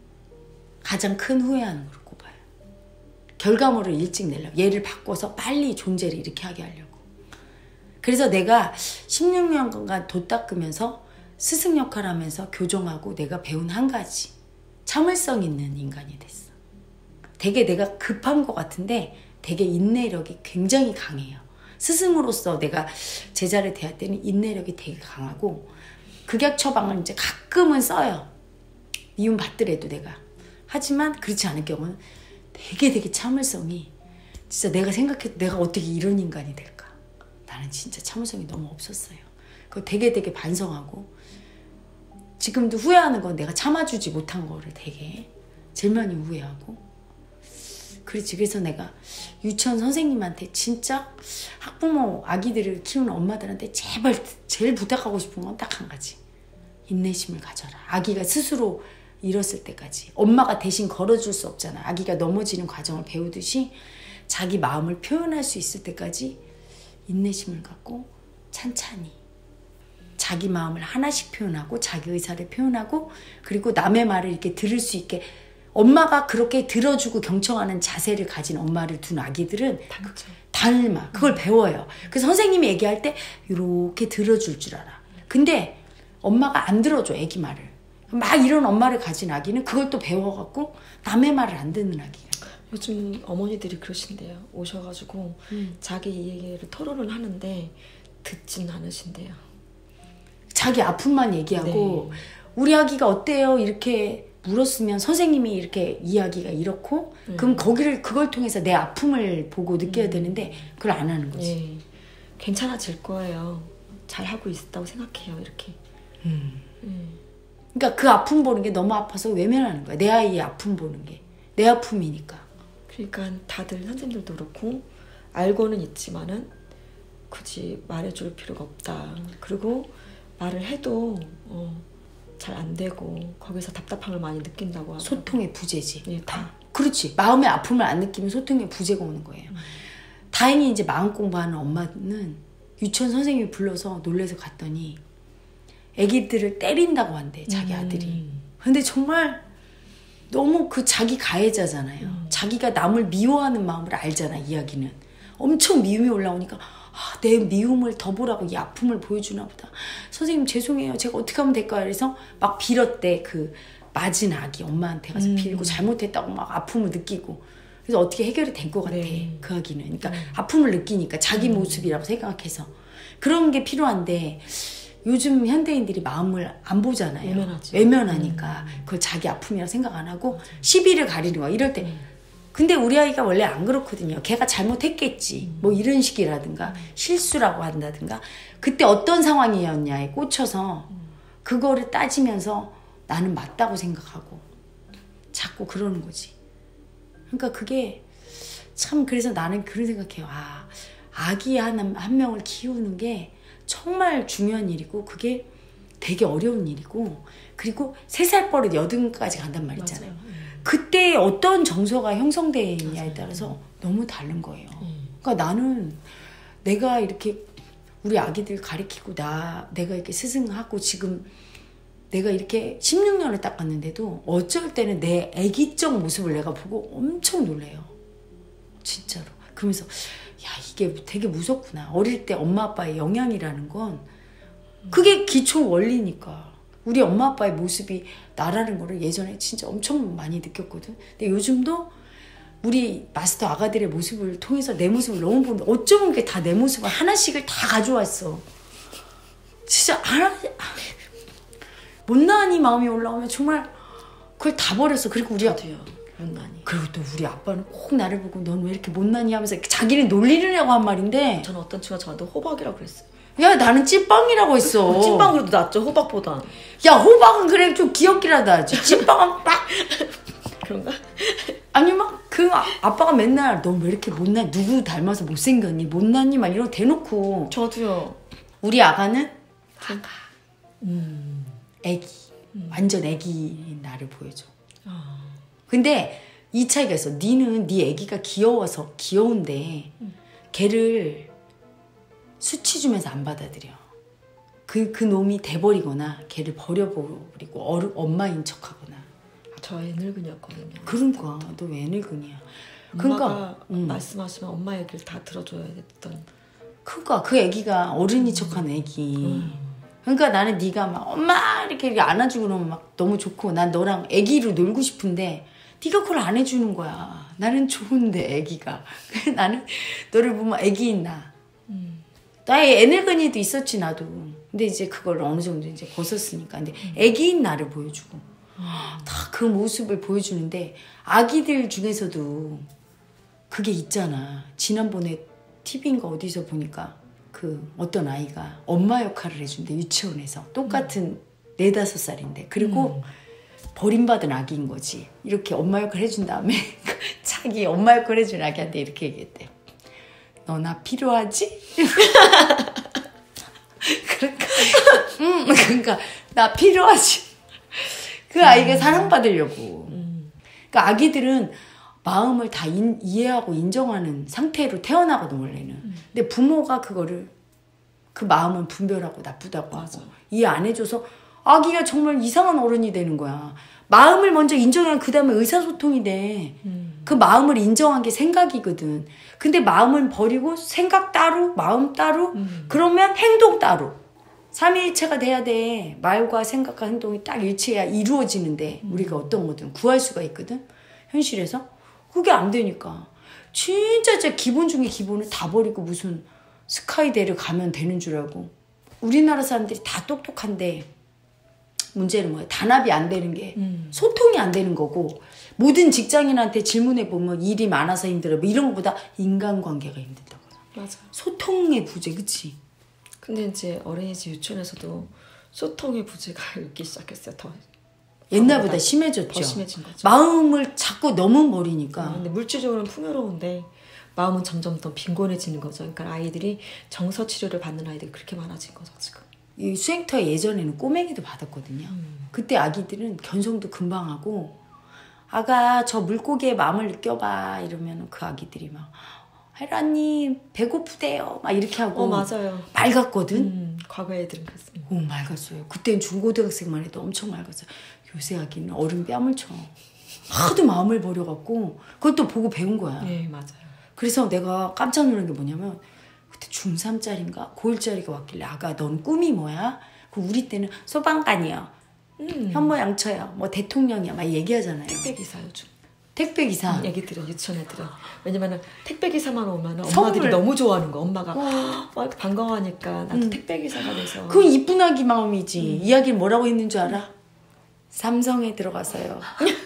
가장 큰 후회하는 걸 꼽아요. 결과물을 일찍 내려고. 얘를 바꿔서 빨리 존재를 이렇게 하게 하려고. 그래서 내가 16년간 돛 닦으면서 스승 역할을 하면서 교정하고 내가 배운 한 가지. 참을성 있는 인간이 됐어. 되게 내가 급한 것 같은데 되게 인내력이 굉장히 강해요. 스승으로서 내가 제자를 대할 때는 인내력이 되게 강하고 극약 처방을 이제 가끔은 써요. 미움 받더라도 내가. 하지만 그렇지 않을 경우는 되게 참을성이 진짜 내가 생각해도 내가 어떻게 이런 인간이 될까. 나는 진짜 참을성이 너무 없었어요. 그거 되게 반성하고 지금도 후회하는 건 내가 참아주지 못한 거를 되게 제일 많이 후회하고 그렇지. 그래서 내가 유치원 선생님한테 진짜 학부모 아기들을 키우는 엄마들한테 제일 부탁하고 싶은 건 딱 한 가지. 인내심을 가져라. 아기가 스스로 일었을 때까지. 엄마가 대신 걸어줄 수 없잖아. 아기가 넘어지는 과정을 배우듯이 자기 마음을 표현할 수 있을 때까지 인내심을 갖고 찬찬히 자기 마음을 하나씩 표현하고 자기 의사를 표현하고 그리고 남의 말을 이렇게 들을 수 있게 엄마가 그렇게 들어주고 경청하는 자세를 가진 엄마를 둔 아기들은 닮아. 그걸 배워요. 그래서 선생님이 얘기할 때 이렇게 들어줄 줄 알아. 근데 엄마가 안 들어줘, 아기 말을. 막 이런 엄마를 가진 아기는 그걸 또 배워갖고 남의 말을 안 듣는 아기가. 요즘 어머니들이 그러신대요. 오셔가지고 자기 얘기를 토론을 하는데 듣진 않으신대요. 자기 아픔만 얘기하고 우리 아기가 어때요? 이렇게 물었으면 선생님이 이렇게 이야기가 이렇고 그럼 그걸 통해서 내 아픔을 보고 느껴야 되는데 그걸 안 하는 거지. 괜찮아질 거예요. 잘하고 있다고 생각해요. 이렇게. 그러니까 그 아픔 보는 게 너무 아파서 외면하는 거야. 내 아이의 아픔 보는 게. 내 아픔이니까. 그러니까 다들 선생님들도 그렇고 알고는 있지만은 굳이 말해줄 필요가 없다. 그리고 말을 해도 잘 안 되고 거기서 답답함을 많이 느낀다고 하고. 소통의 부재지. 예, 다. 그렇지. 마음의 아픔을 안 느끼면 소통의 부재가 오는 거예요. 다행히 이제 마음 공부하는 엄마는 유치원 선생님이 불러서 놀래서 갔더니 애기들을 때린다고 한대. 자기 아들이. 근데 정말 너무 그 자기 가해자잖아요. 자기가 남을 미워하는 마음을 알잖아. 이야기는. 엄청 미움이 올라오니까 내 미움을 더 보라고 이 아픔을 보여주나 보다. 선생님 죄송해요. 제가 어떻게 하면 될까요? 그래서 막 빌었대. 그 맞은 아기 엄마한테 가서 빌고 잘못했다고 막 아픔을 느끼고. 그래서 어떻게 해결이 된 것 같아. 그 아기는. 그러니까 아픔을 느끼니까 자기 모습이라고 생각해서. 그런 게 필요한데 요즘 현대인들이 마음을 안 보잖아요. 외면하니까 그걸 자기 아픔이라고 생각 안 하고 시비를 가리는 거야. 이럴 때 근데 우리 아이가 원래 안 그렇거든요. 걔가 잘못했겠지. 뭐 이런 식이라든가 실수라고 한다든가 그때 어떤 상황이었냐에 꽂혀서 그거를 따지면서 나는 맞다고 생각하고 자꾸 그러는 거지. 그러니까 그게 참 그래서 나는 그런 생각해요. 아기 한 명을 키우는 게 정말 중요한 일이고 그게 되게 어려운 일이고 그리고 3살 버릇 8까지 간단 말이잖아요. 그때 어떤 정서가 형성되느냐에 따라서 너무 다른 거예요. 그러니까 나는 내가 이렇게 우리 아기들 가르치고 내가 이렇게 스승하고 지금 내가 이렇게 16년을 딱 갔는데도 어쩔 때는 내 아기적 모습을 내가 보고 엄청 놀래요. 진짜로. 그러면서 이게 되게 무섭구나. 어릴 때 엄마 아빠의 영향이라는 건 그게 기초 원리니까. 우리 엄마 아빠의 모습이 나라는 거를 예전에 진짜 엄청 많이 느꼈거든. 근데 요즘도 우리 마스터 아가들의 모습을 통해서 내 모습을 너무 보는데 어쩌면 그게 다 내 모습을 하나씩을 다 가져왔어. 진짜 못난이 마음이 올라오면 정말 그걸 다 버렸어. 그리고 우리 못난이. 그리고 또 우리 아빠는 꼭 나를 보고 넌 왜 이렇게 못난이 하면서 자기는 놀리느냐고 한 말인데 저는 어떤 친구가 저한테 호박이라고 그랬어요. 야 나는 찐빵이라고 했어. 찐빵 그래도 낫죠. 호박보다. 야 호박은 그래 좀 귀엽기라도 하지. 찐빵은 빡. 그런가? 아니 막 그 아빠가 맨날 너 왜 이렇게 못난 누구 닮아서 못생겼니 못났니 막 이러고 대놓고. 저도요. 우리 아가는 애기 완전 애기인 나를 보여줘. 근데 이 차이가 있어. 니는 네 애기가 귀여워서 귀여운데 걔를 수치 주면서 안 받아들여. 그 놈이 돼버리거나 걔를 버려버리고 엄마인 척하거나. 저 애늙은이였거든요. 그러니까 너 왜 애늙은이야. 엄마가 말씀하시면 엄마 얘기를 다 들어줘야 됐던. 그러니까 그 애기가 어른이 척하는 애기. 그러니까 나는 네가 막 엄마 이렇게 안아주고 그러면 막 너무 좋고 난 너랑 애기로 놀고 싶은데 네가 그걸 안 해주는 거야. 나는 좋은데 애기가. 나는 너를 보면 애기인 나. 나의 애늙은이도 있었지 나도. 근데 이제 그걸 어느 정도 이제 벗었으니까. 근데 애기인 나를 보여주고. 다 그 모습을 보여주는데 아기들 중에서도 그게 있잖아. 지난번에 TV인가 어디서 보니까 그 어떤 아이가 엄마 역할을 해준대. 유치원에서 똑같은 4-5살인데 그리고 버림받은 아기인 거지. 이렇게 엄마 역할 해준 다음에 자기 엄마 역할 해준 아기한테 이렇게 얘기했대. 너 나 필요하지? 그러니까 나 필요하지. 그 아이가 사랑받으려고. 그러니까 아기들은 마음을 다 이해하고 인정하는 상태로 태어나거든 원래는. 근데 부모가 그거를 그 마음은 분별하고 나쁘다고 하고 이해 안 해줘서 아기가 정말 이상한 어른이 되는 거야. 마음을 먼저 인정하면 그 다음에 의사소통이 돼. 그 마음을 인정한 게 생각이거든. 근데 마음을 버리고 생각 따로 마음 따로 그러면 행동 따로. 삼위일체가 돼야 돼. 말과 생각과 행동이 딱 일치해야 이루어지는데 우리가 어떤 거든 구할 수가 있거든. 현실에서. 그게 안 되니까. 진짜 기본 중에 기본을 다 버리고 무슨 스카이대를 가면 되는 줄 알고. 우리나라 사람들이 다 똑똑한데 문제는 뭐야? 단합이 안 되는 게 소통이 안 되는 거고 모든 직장인한테 질문해보면 일이 많아서 힘들어 뭐 이런 것보다 인간관계가 힘들다고. 맞아. 소통의 부재, 그치? 근데 이제 어린이집 유치원에서도 소통의 부재가 있기 시작했어요. 더 옛날보다 심해졌죠. 더 심해진 거죠. 마음을 자꾸 너무 버리니까. 근데 물질적으로는 풍요로운데 마음은 점점 더 빈곤해지는 거죠. 그러니까 아이들이 정서 치료를 받는 아이들이 그렇게 많아진 거죠 지금. 이 수행터에 예전에는 꼬맹이도 받았거든요. 그때 아기들은 견성도 금방 하고 아가 저 물고기의 마음을 느껴봐 이러면 그 아기들이 막 혜라님 배고프대요 막 이렇게 하고 맞아요. 맑았거든. 과거 애들은 그랬습니다. 맑았어요. 그때는 중고등학생만 해도 엄청 맑았어요. 요새 아기는 어른 뺨을 쳐. 하도 마음을 버려갖고 그것도 보고 배운 거야. 네 맞아요. 그래서 내가 깜짝 놀란 게 뭐냐면 그때 중3짜리인가 고1짜리가 왔길래 아가 넌 꿈이 뭐야? 그 우리 때는 소방관이요. 현모양처요. 뭐 대통령이야. 막 얘기하잖아요. 택배기사 요즘. 택배기사. 애기들은 유치원 애들은. 왜냐면은 택배기사만 오면 엄마들이 너무 좋아하는 거. 엄마가 이렇게 반가워하니까 나도 택배기사가 돼서. 그건 이쁜 아기 마음이지. 이야기는 뭐라고 했는 줄 알아? 삼성에 들어가서요.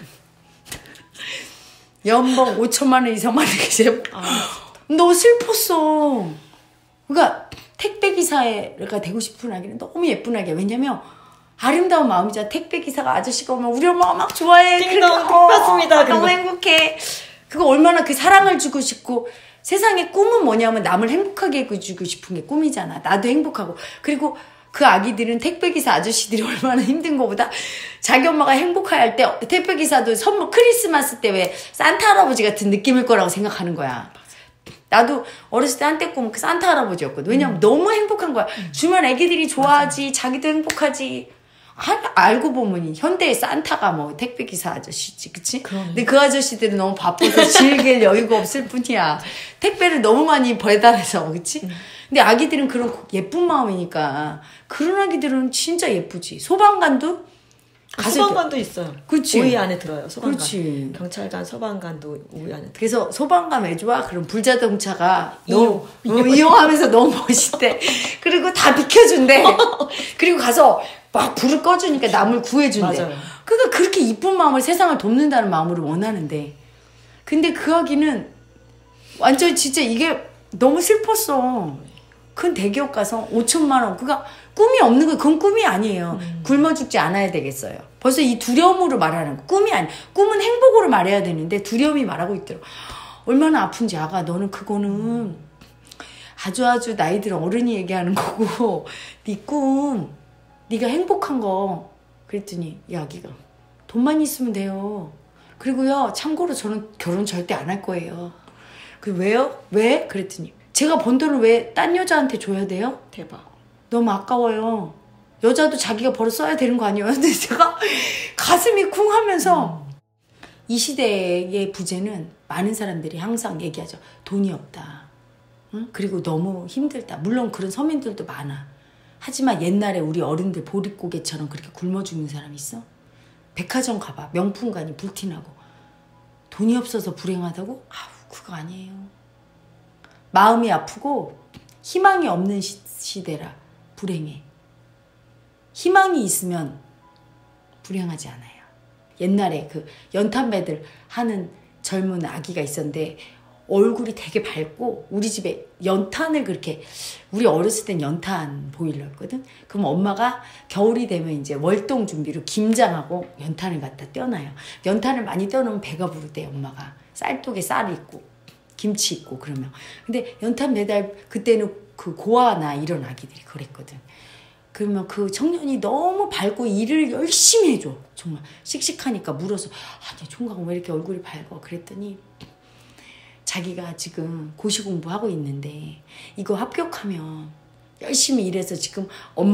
연봉 5천만 원 이상만 이렇게 너무 슬펐어. 그러니까 택배기사가 되고 싶은 아기는 너무 예쁜 아기야. 왜냐면 아름다운 마음이잖아. 택배기사가 아저씨가 오면 우리 엄마가 막 좋아해. 띵동 택배왔습니다. 너무 행복해. 그거 얼마나 그 사랑을 주고 싶고 세상의 꿈은 뭐냐면 남을 행복하게 해주고 싶은 게 꿈이잖아. 나도 행복하고. 그리고 그 아기들은 택배기사 아저씨들이 얼마나 힘든 거보다 자기 엄마가 행복해야 할 때 택배기사도 선물 크리스마스 때 왜 산타 할아버지 같은 느낌일 거라고 생각하는 거야. 나도 어렸을 때 한때 꿈은 그 산타 할아버지였거든. 왜냐면 너무 행복한 거야. 주면 애기들이 좋아하지. 자기도 행복하지. 알고 보면 현대의 산타가 뭐 택배기사 아저씨지, 그치? 근데 그 아저씨들은 너무 바빠서 즐길 여유가 없을 뿐이야. 택배를 너무 많이 배달해서, 그치? 근데 아기들은 그런 예쁜 마음이니까 그런 아기들은 진짜 예쁘지. 소방관도 소방관도 있어요. 그치. 5위 안에 들어요. 소방관. 그렇지. 경찰관, 소방관도 5위 안에 들어요. 그래서 소방관 왜 좋아? 그럼 불자동차가 너무 이용하면서 너무 멋있대. 그리고 다 비켜준대. 그리고 가서 막 불을 꺼주니까 남을 구해준대. 맞아요. 그러니까 그렇게 이쁜 마음을 세상을 돕는다는 마음으로 원하는데 근데 그 아기는 완전 진짜 이게 너무 슬펐어. 큰 대기업 가서 5천만 원. 그러니까 꿈이 없는 거 그건 꿈이 아니에요. 굶어 죽지 않아야 되겠어요. 벌써 이 두려움으로 말하는 거. 꿈이 아니. 꿈은 행복으로 말해야 되는데 두려움이 말하고 있더라고. 얼마나 아픈지 아가 너는 그거는 아주 나이 든 어른이 얘기하는 거고 네 꿈 네가 행복한 거. 그랬더니 이 아기가 돈만 있으면 돼요. 그리고요 참고로 저는 결혼 절대 안 할 거예요. 그 왜요? 왜? 그랬더니 제가 번 돈을 왜 딴 여자한테 줘야 돼요? 대박. 너무 아까워요. 여자도 자기가 벌어 써야 되는 거 아니에요? 근데 제가 가슴이 쿵 하면서 이 시대의 부재는 많은 사람들이 항상 얘기하죠. 돈이 없다. 응? 그리고 너무 힘들다. 물론 그런 서민들도 많아. 하지만 옛날에 우리 어른들 보릿고개처럼 그렇게 굶어 죽는 사람 있어? 백화점 가봐. 명품관이 불티나고. 돈이 없어서 불행하다고? 아우 그거 아니에요. 마음이 아프고 희망이 없는 시대라 불행해. 희망이 있으면 불행하지 않아요. 옛날에 그 연탄매들 하는 젊은 아기가 있었는데 얼굴이 되게 밝고 우리 집에 연탄을 그렇게 우리 어렸을 땐 연탄 보일러였거든. 그럼 엄마가 겨울이 되면 이제 월동 준비로 김장하고 연탄을 갖다 떼어놔요. 연탄을 많이 떼어놓으면 배가 부르대 엄마가. 쌀독에 쌀이 있고 김치 있고 그러면. 근데 연탄 매달 그때는 그 고아나 이런 아기들이 그랬거든. 그러면 그 청년이 너무 밝고 일을 열심히 해줘. 정말 씩씩하니까 물어서 아니 총각 왜 이렇게 얼굴이 밝아? 그랬더니 자기가 지금 고시 공부하고 있는데 이거 합격하면 열심히 일해서 지금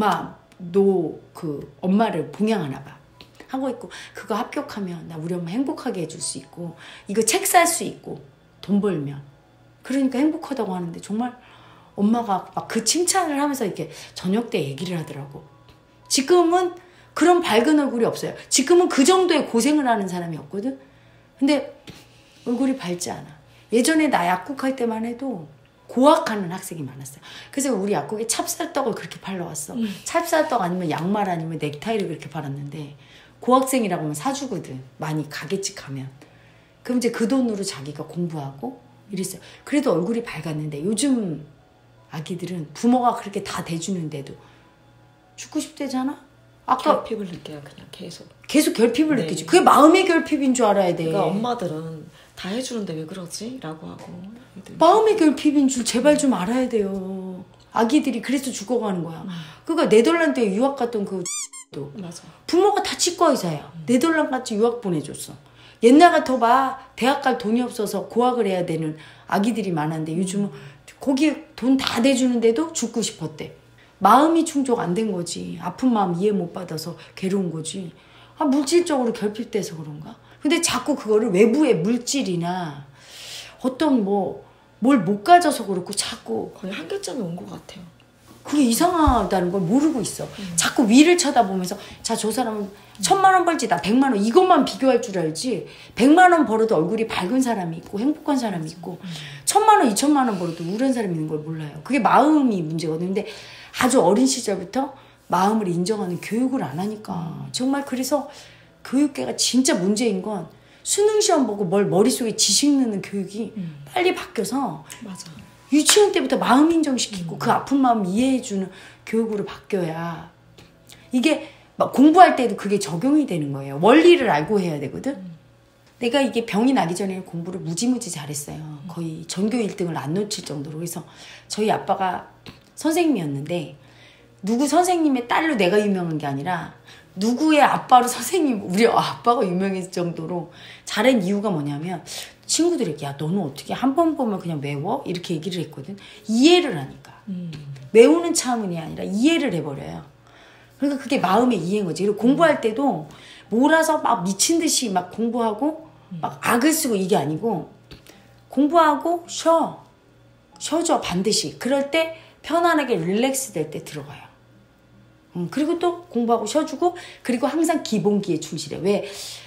엄마를 봉양하나 봐. 하고 있고 그거 합격하면 나 우리 엄마 행복하게 해줄 수 있고 이거 책 살 수 있고 돈 벌면 그러니까 행복하다고 하는데 정말 엄마가 막 그 칭찬을 하면서 이렇게 저녁 때 얘기를 하더라고. 지금은 그런 밝은 얼굴이 없어요. 지금은 그 정도의 고생을 하는 사람이 없거든. 근데 얼굴이 밝지 않아. 예전에 나 약국할 때만 해도 고학하는 학생이 많았어요. 그래서 우리 약국에 찹쌀떡을 그렇게 팔러왔어. 찹쌀떡 아니면 양말 아니면 넥타이를 그렇게 팔았는데 고학생이라고 하면 사주거든. 많이 가게집 가면. 그럼 이제 그 돈으로 자기가 공부하고 이랬어요. 그래도 얼굴이 밝았는데 요즘 아기들은 부모가 그렇게 다 대주는데도 죽고 싶대잖아? 아까 결핍을 느껴요. 그냥 계속 결핍을 느끼지. 그게 마음의 결핍인 줄 알아야 돼. 그러니까 엄마들은 다 해주는데 왜 그러지? 라고 하고 마음의 결핍인 줄 제발 좀 알아야 돼요. 아기들이 그래서 죽어가는 거야. 그러니까 네덜란드에 유학 갔던 그 맞아. 부모가 다 치과 의사야. 네덜란드 같이 유학 보내줬어. 옛날 같아봐 대학 갈 돈이 없어서 고학을 해야 되는 아기들이 많았는데 요즘은 거기 돈 다 대주는데도 죽고 싶었대. 마음이 충족 안 된 거지. 아픈 마음 이해 못 받아서 괴로운 거지. 물질적으로 결핍돼서 그런가? 근데 자꾸 그거를 외부의 물질이나 어떤 뭘 못 가져서 그렇고 자꾸 거의 한계점에 온 것 같아요. 그게 이상하다는 걸 모르고 있어. 자꾸 위를 쳐다보면서 자, 저 사람은 1,000만 원 벌지 나 100만 원 이것만 비교할 줄 알지 100만 원 벌어도 얼굴이 밝은 사람이 있고 행복한 사람이 있고 1,000만 원 2,000만 원 벌어도 우울한 사람이 있는 걸 몰라요. 그게 마음이 문제거든요. 근데 아주 어린 시절부터 마음을 인정하는 교육을 안 하니까 정말 그래서 교육계가 진짜 문제인 건 수능 시험 보고 머릿속에 지식 넣는 교육이 빨리 바뀌어서 맞아. 유치원 때부터 마음 인정시키고 그 아픈 마음 이해해주는 교육으로 바뀌어야 이게 막 공부할 때도 그게 적용이 되는 거예요. 원리를 알고 해야 되거든. 내가 이게 병이 나기 전에 공부를 무지무지 잘했어요. 거의 전교 1등을 안 놓칠 정도로. 그래서 저희 아빠가 선생님이었는데 누구 선생님의 딸로 내가 유명한 게 아니라 누구의 아빠로 선생님 우리 아빠가 유명했을 정도로 잘한 이유가 뭐냐면 친구들에게 야 너는 어떻게 한 번 보면 그냥 외워? 이렇게 얘기를 했거든. 이해를 하니까. 외우는 차원이 아니라 이해를 해버려요. 그러니까 그게 마음의 이해인 거지. 그리고 공부할 때도 몰아서 막 미친 듯이 막 공부하고 막 악을 쓰고 이게 아니고 공부하고 쉬어줘 반드시. 그럴 때 편안하게 릴렉스 될 때 들어가요. 그리고 또 공부하고 쉬어주고 그리고 항상 기본기에 충실해. 왜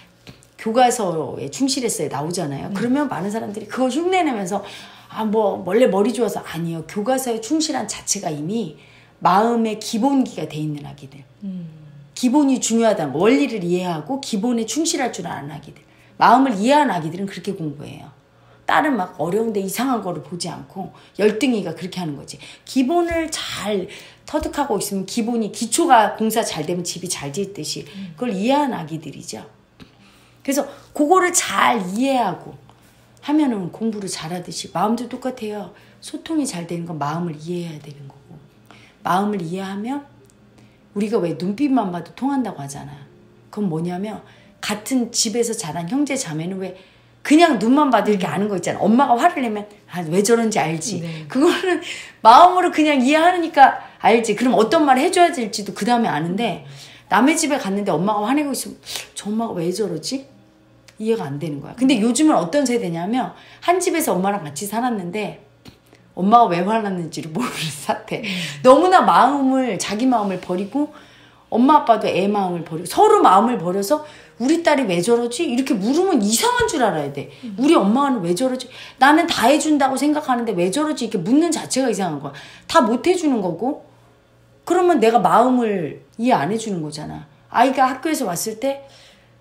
교과서에 충실했어요 나오잖아요. 그러면 많은 사람들이 그거 흉내내면서 원래 머리 좋아서 아니요. 교과서에 충실한 자체가 이미 마음의 기본기가 돼 있는 아기들. 기본이 중요하다는 거. 원리를 이해하고 기본에 충실할 줄 아는 아기들. 마음을 이해하는 아기들은 그렇게 공부해요. 딸은 막 어려운데 이상한 거를 보지 않고 열등이가 그렇게 하는 거지. 기본을 잘 터득하고 있으면 기초가 공사 잘 되면 집이 잘 짓듯이 그걸 이해하는 아기들이죠. 그래서 그거를 잘 이해하고 하면은 공부를 잘하듯이 마음도 똑같아요. 소통이 잘 되는 건 마음을 이해해야 되는 거고 마음을 이해하면 우리가 왜 눈빛만 봐도 통한다고 하잖아. 그건 뭐냐면 같은 집에서 자란 형제 자매는 왜 그냥 눈만 봐도 이렇게 아는 거 있잖아. 엄마가 화를 내면 왜 저런지 알지. 네. 그거는 마음으로 그냥 이해하니까 알지. 그럼 어떤 말을 해줘야 될지도 그 다음에 아는데 남의 집에 갔는데 엄마가 화내고 있으면 저 엄마가 왜 저러지? 이해가 안 되는 거야. 근데 요즘은 어떤 세대냐면 한 집에서 엄마랑 같이 살았는데 엄마가 왜 화났는지를 모르는 사태. 너무나 자기 마음을 버리고 엄마 아빠도 애 마음을 버리고 서로 마음을 버려서 우리 딸이 왜 저러지? 이렇게 물으면 이상한 줄 알아야 돼. 우리 엄마는 왜 저러지? 나는 다 해준다고 생각하는데 왜 저러지? 이렇게 묻는 자체가 이상한 거야. 다 못 해주는 거고 그러면 내가 마음을 이해 안 해주는 거잖아. 아이가 학교에서 왔을 때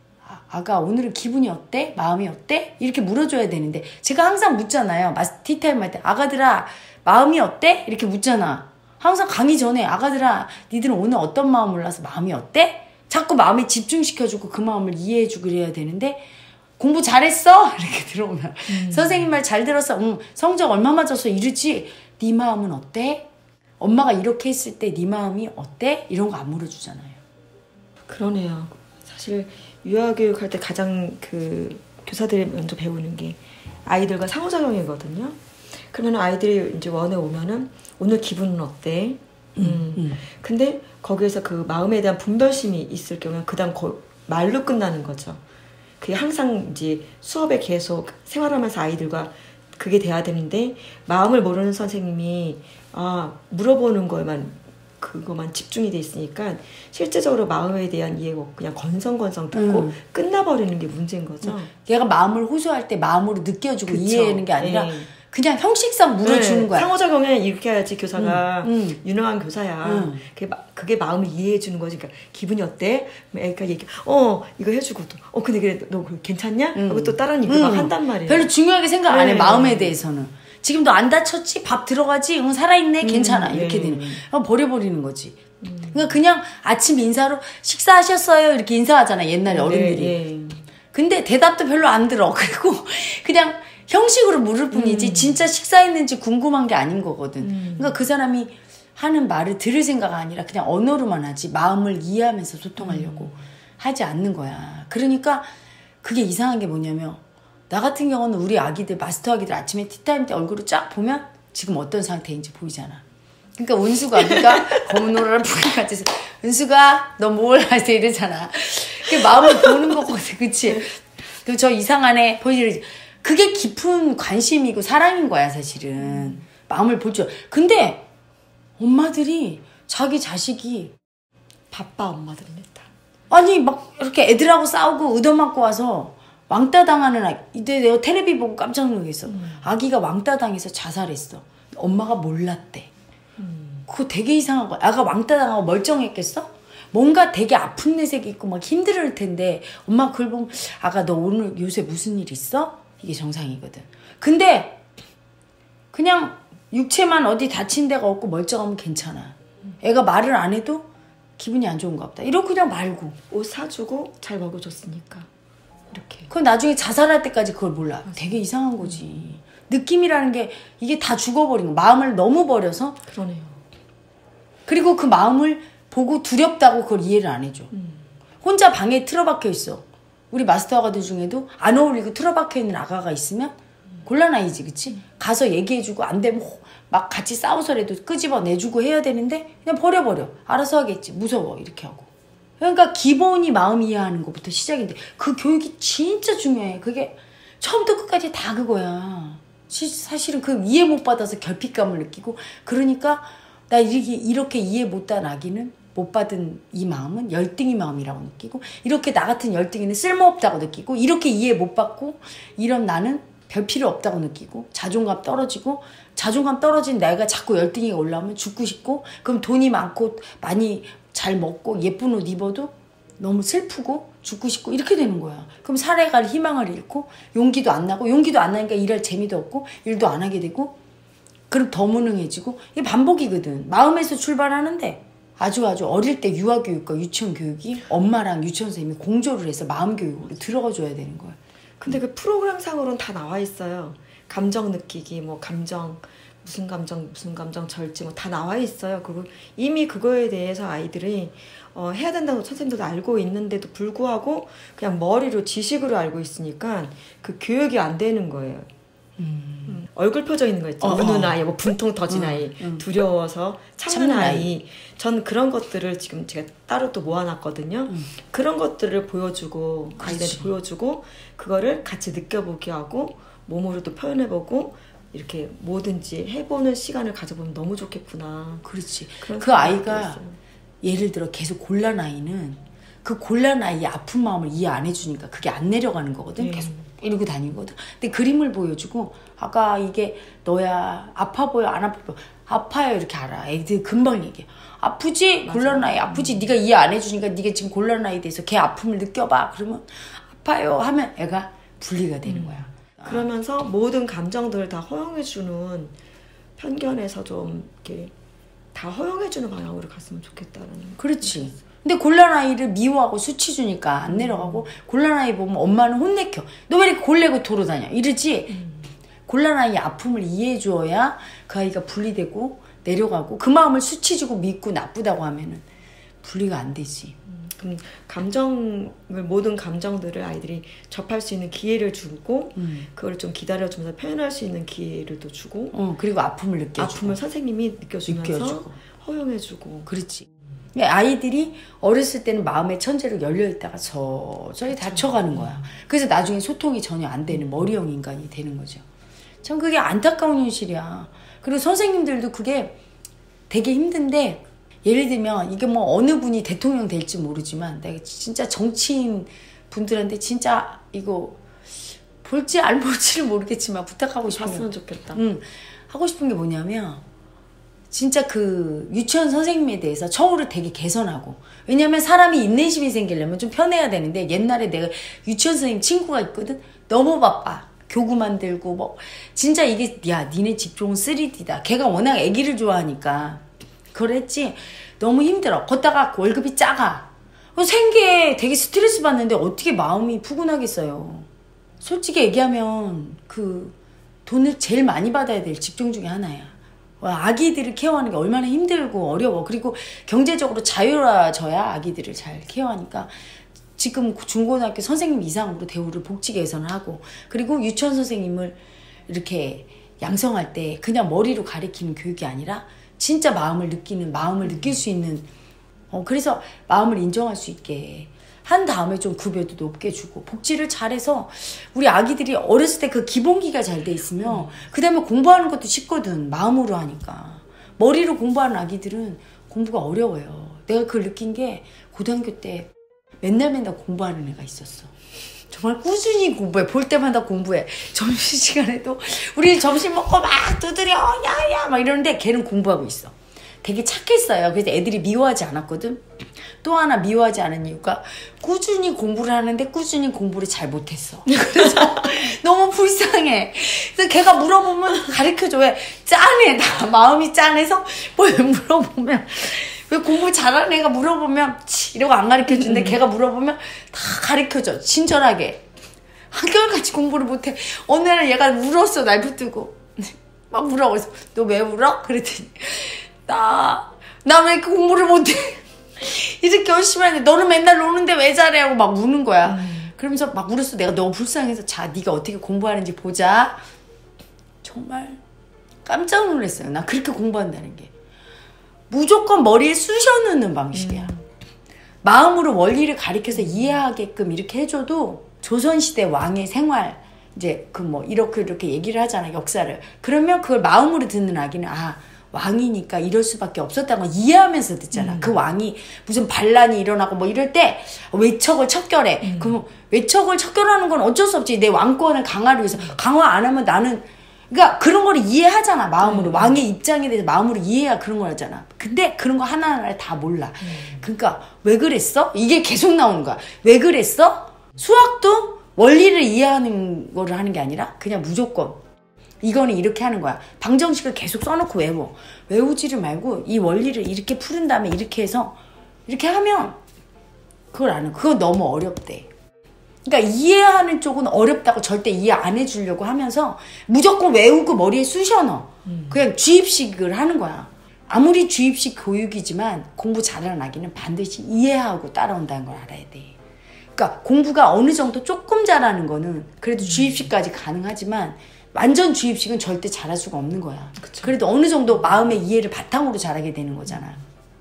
아가 오늘은 기분이 어때? 마음이 어때? 이렇게 물어줘야 되는데 제가 항상 묻잖아요. 티타임 할 때 아가들아 마음이 어때? 이렇게 묻잖아. 항상 강의 전에 아가들아 니들은 오늘 어떤 마음 올라서 마음이 어때? 자꾸 마음에 집중시켜주고 그 마음을 이해해주고 그래야 되는데 공부 잘했어? 이렇게 들어오면 선생님 말 잘 들었어? 응. 성적 얼마 맞았어? 이러지. 네 마음은 어때? 엄마가 이렇게 했을 때 네 마음이 어때? 이런 거 안 물어주잖아요. 그러네요. 사실 유아교육 할 때 가장 그 교사들이 먼저 배우는 게 아이들과 상호작용이거든요. 그러면 아이들이 이제 원에 오면은 오늘 기분은 어때? 근데 거기에서 그 마음에 대한 분별심이 있을 경우는 그다음 말로 끝나는 거죠. 그게 항상 이제 수업에 계속 생활하면서 아이들과 그게 돼야 되는데 마음을 모르는 선생님이 물어보는 거에만 그거만 집중이 돼 있으니까 실제적으로 마음에 대한 이해가 그냥 건성건성 듣고 끝나버리는 게 문제인 거죠. 얘가 마음을 호소할 때 마음으로 느껴주고 그쵸. 이해하는 게 아니라 그냥 형식상 물어주는 거야. 상호작용에 이렇게 해야지 교사가 유능한 교사야. 그게 마음을 이해해 주는 거지. 그러니까 기분이 어때? 애가 얘기, 이거 해주고 또, 근데 그래 너 괜찮냐? 하고 또 다른 이거 막 한단 말이에요. 별로 중요하게 생각 안 해. 마음에 대해서는. 지금 너 안 다쳤지? 밥 들어가지? 응, 살아있네? 괜찮아. 이렇게 되는. 버려버리는 거지. 그러니까 그냥 아침 인사로 식사하셨어요? 이렇게 인사하잖아. 옛날에 어른들이. 근데 대답도 별로 안 들어. 그리고 그냥 형식으로 물을 뿐이지 진짜 식사했는지 궁금한 게 아닌 거거든. 그러니까 그 사람이 하는 말을 들을 생각 아니라 그냥 언어로만 하지 마음을 이해하면서 소통하려고 하지 않는 거야. 그러니까 그게 이상한 게 뭐냐면 나 같은 경우는 우리 아기들 마스터 아기들 아침에 티타임 때 얼굴을 쫙 보면 지금 어떤 상태인지 보이잖아. 그러니까 은수가 네가 검은 오라를 부기같이 해서 은수가 너 뭘 하세요 이러잖아. 그게 마음을 보는 거거든. 그치? 그리고 저 이상한 애 보이지? 그게 깊은 관심이고 사랑인 거야 사실은. 마음을 볼 줄. 근데 엄마들이 자기 자식이 바빠 엄마들입니다. 아니 막 이렇게 애들하고 싸우고 의도맞고 와서 왕따 당하는 아기. 이때 내가 텔레비 보고 깜짝 놀랐어. 아기가 왕따 당해서 자살했어. 엄마가 몰랐대. 그거 되게 이상한 거야. 아가 왕따 당하고 멀쩡했겠어? 뭔가 되게 아픈 내색이 있고 막 힘들 텐데 엄마 그걸 보면 아가 너 오늘 요새 무슨 일 있어? 이게 정상이거든. 근데 그냥 육체만 어디 다친 데가 없고 멀쩡하면 괜찮아. 애가 말을 안 해도 기분이 안 좋은가 보다. 이러고 그냥 말고. 옷 사주고 잘 먹여줬으니까. 이렇게. 그건 나중에 자살할 때까지 그걸 몰라. 맞아. 되게 이상한 거지. 느낌이라는 게 이게 다 죽어버린 거. 마음을 너무 버려서. 그러네요. 그리고 그 마음을 보고 두렵다고 그걸 이해를 안 해줘. 혼자 방에 틀어박혀 있어. 우리 마스터 아가들 중에도 안 어울리고 틀어박혀 있는 아가가 있으면 곤란하이지, 그치? 가서 얘기해주고 안 되면 막 같이 싸우서라도 끄집어내주고 해야 되는데 그냥 버려버려. 알아서 하겠지. 무서워. 이렇게 하고. 그러니까 기본이 마음 이해하는 것부터 시작인데 그 교육이 진짜 중요해. 그게 처음부터 끝까지 다 그거야. 사실은 그 이해 못 받아서 결핍감을 느끼고 그러니까 나 이렇게 이해 못한 아기는 못 받은 이 마음은 열등이 마음이라고 느끼고 이렇게 나 같은 열등이는 쓸모없다고 느끼고 이렇게 이해 못 받고 이런 나는 별 필요 없다고 느끼고 자존감 떨어지고 자존감 떨어진 내가 자꾸 열등이가 올라오면 죽고 싶고 그럼 돈이 많고 많이 잘 먹고 예쁜 옷 입어도 너무 슬프고 죽고 싶고 이렇게 되는 거야. 그럼 살아갈 희망을 잃고 용기도 안 나고 용기도 안 나니까 일할 재미도 없고 일도 안 하게 되고 그럼 더 무능해지고 이게 반복이거든. 마음에서 출발하는데 아주 어릴 때 유아교육과 유치원 교육이 엄마랑 유치원 선생님이 공조를 해서 마음교육으로 들어가줘야 되는 거야. 근데 그 프로그램상으로는 다 나와 있어요. 감정 느끼기, 뭐 감정, 무슨 감정 절제 뭐 다 나와 있어요. 그리고 이미 그거에 대해서 아이들이 해야 된다고 선생님들도 알고 있는데도 불구하고 그냥 머리로 지식으로 알고 있으니까 그 교육이 안 되는 거예요. 얼굴 펴져 있는 거 있죠. 우는 아이, 뭐 분통 터진 아이, 두려워서 참는 아이. 전 그런 것들을 지금 제가 따로 또 모아놨거든요. 그런 것들을 보여주고 아이들한테 보여주고 그거를 같이 느껴보게 하고 몸으로도 표현해보고 이렇게 뭐든지 해보는 시간을 가져보면 너무 좋겠구나. 그렇지. 그 아이가 예를 들어 계속 곤란 아이는 그 곤란 아이의 아픈 마음을 이해 안 해주니까 그게 안 내려가는 거거든. 계속 이러고 다니거든. 근데 그림을 보여주고 아까 이게 너야 아파 보여 안 아파 보여 아파요 이렇게 알아. 애들 금방 얘기해. 아프지? 곤란 아이 아프지? 네가 이해 안 해주니까 네가 지금 곤란 아이에 대해서 걔 아픔을 느껴봐. 그러면 아파요 하면 애가 분리가 되는 거야. 그러면서 모든 감정들을 다 허용해주는 편견에서 좀 이렇게 다 허용해주는 방향으로 갔으면 좋겠다라는. 그렇지. 근데 곤란 아이를 미워하고 수치 주니까 안 내려가고 곤란 아이 보면 엄마는 혼내켜. 너 왜 이렇게 골래고 돌아다녀? 이러지. 곤란 아이의 아픔을 이해해 주어야 그 아이가 분리되고 내려가고 그 마음을 수치 주고 믿고 나쁘다고 하면은 분리가 안 되지. 그럼 모든 감정들을 아이들이 접할 수 있는 기회를 주고 그걸 좀 기다려주면서 표현할 수 있는 기회를 또 주고 그리고 아픔을 느껴주고 아픔을 선생님이 느껴주면서 허용해주고. 그렇지. 아이들이 어렸을 때는 마음의 천재로 열려있다가 저기 다쳐가는 거야. 그래서 나중에 소통이 전혀 안 되는 머리형 인간이 되는 거죠. 참 그게 안타까운 현실이야. 그리고 선생님들도 그게 되게 힘든데 예를 들면 이게 뭐 어느 분이 대통령 될지 모르지만 내가 진짜 정치인 분들한테 진짜 이거 볼지 안 볼지를 모르겠지만 부탁하고 싶은 게 봤으면 좋겠다. 하고 싶은 게 뭐냐면 진짜 그 유치원 선생님에 대해서 처우를 되게 개선하고. 왜냐면 사람이 인내심이 생기려면 좀 편해야 되는데 옛날에 내가 유치원 선생님 친구가 있거든. 너무 바빠. 교구 만들고 뭐 진짜 이게 야 니네 직종은 3D다. 걔가 워낙 애기를 좋아하니까 그랬지. 너무 힘들어. 걷다가 월급이 작아. 생계에 되게 스트레스 받는데 어떻게 마음이 푸근하겠어요. 솔직히 얘기하면 그 돈을 제일 많이 받아야 될 직종 중에 하나야. 아기들을 케어하는 게 얼마나 힘들고 어려워. 그리고 경제적으로 자유로워져야 아기들을 잘 케어하니까 지금 중고등학교 선생님 이상으로 대우를 복지 개선을 하고 그리고 유치원 선생님을 이렇게 양성할 때 그냥 머리로 가리키는 교육이 아니라 진짜 마음을 느낄 수 있는 그래서 마음을 인정할 수 있게 한 다음에 좀 급여도 높게 주고 복지를 잘해서 우리 아기들이 어렸을 때 그 기본기가 잘 돼 있으면 그 다음에 공부하는 것도 쉽거든. 마음으로 하니까. 머리로 공부하는 아기들은 공부가 어려워요. 내가 그걸 느낀 게 고등학교 때 맨날 공부하는 애가 있었어. 정말 꾸준히 공부해. 볼 때마다 공부해. 점심시간에도 우리 점심 먹고 막 두드려 야야 막 이러는데 걔는 공부하고 있어. 되게 착했어요. 그래서 애들이 미워하지 않았거든. 또 하나 미워하지 않은 이유가 꾸준히 공부를 하는데 꾸준히 공부를 잘 못했어. 그래서 너무 불쌍해. 그래서 걔가 물어보면 가르쳐줘. 왜 짠해. 나 마음이 짠해서 뭘 물어보면 왜 공부 잘하는 애가 물어보면 이러고 안 가르쳐주는데 걔가 물어보면 다 가르쳐줘. 친절하게. 한결같이 공부를 못해. 어느 날 얘가 울었어. 날 붙들고. 막 울어. 그래서 너 왜 울어? 그랬더니 나 왜 이렇게 공부를 못해? 이렇게 열심히 하는데 너는 맨날 노는데 왜 잘해? 하고 막 우는 거야. 그러면서 막 울었어. 내가 너무 불쌍해서 자 네가 어떻게 공부하는지 보자. 정말 깜짝 놀랐어요. 나 그렇게 공부한다는 게. 무조건 머리에 쑤셔 넣는 방식이야. 마음으로 원리를 가리켜서 이해하게끔 이렇게 해줘도 조선시대 왕의 생활 이제 그 뭐 이렇게 얘기를 하잖아. 역사를. 그러면 그걸 마음으로 듣는 아기는 왕이니까 이럴 수밖에 없었다는 걸 이해하면서 듣잖아. 그 왕이 무슨 반란이 일어나고 뭐 이럴 때 외척을 척결해. 그럼 외척을 척결하는 건 어쩔 수 없지. 내 왕권을 강화하기 위해서. 강화 안 하면 나는 그러니까 그런 거를 이해하잖아. 마음으로. 왕의 입장에 대해서 마음으로 이해해야 그런 걸 하잖아. 근데 그런 거 하나하나 다 몰라. 그러니까 왜 그랬어? 이게 계속 나오는 거야. 왜 그랬어? 수학도 원리를 이해하는 거를 하는 게 아니라 그냥 무조건 이거는 이렇게 하는 거야. 방정식을 계속 써놓고 외워. 외우지를 말고 이 원리를 이렇게 푸른 다음에 이렇게 해서 이렇게 하면 그걸 안 해. 그건 너무 어렵대. 그러니까 이해하는 쪽은 어렵다고 절대 이해 안 해주려고 하면서 무조건 외우고 머리에 쑤셔 넣어. 그냥 주입식을 하는 거야. 아무리 주입식 교육이지만 공부 잘하는 아기는 반드시 이해하고 따라온다는 걸 알아야 돼. 그러니까 공부가 어느 정도 조금 잘하는 거는 그래도 주입식까지 가능하지만 완전 주입식은 절대 잘할 수가 없는 거야. 그쵸. 그래도 어느 정도 마음의 이해를 바탕으로 잘하게 되는 거잖아.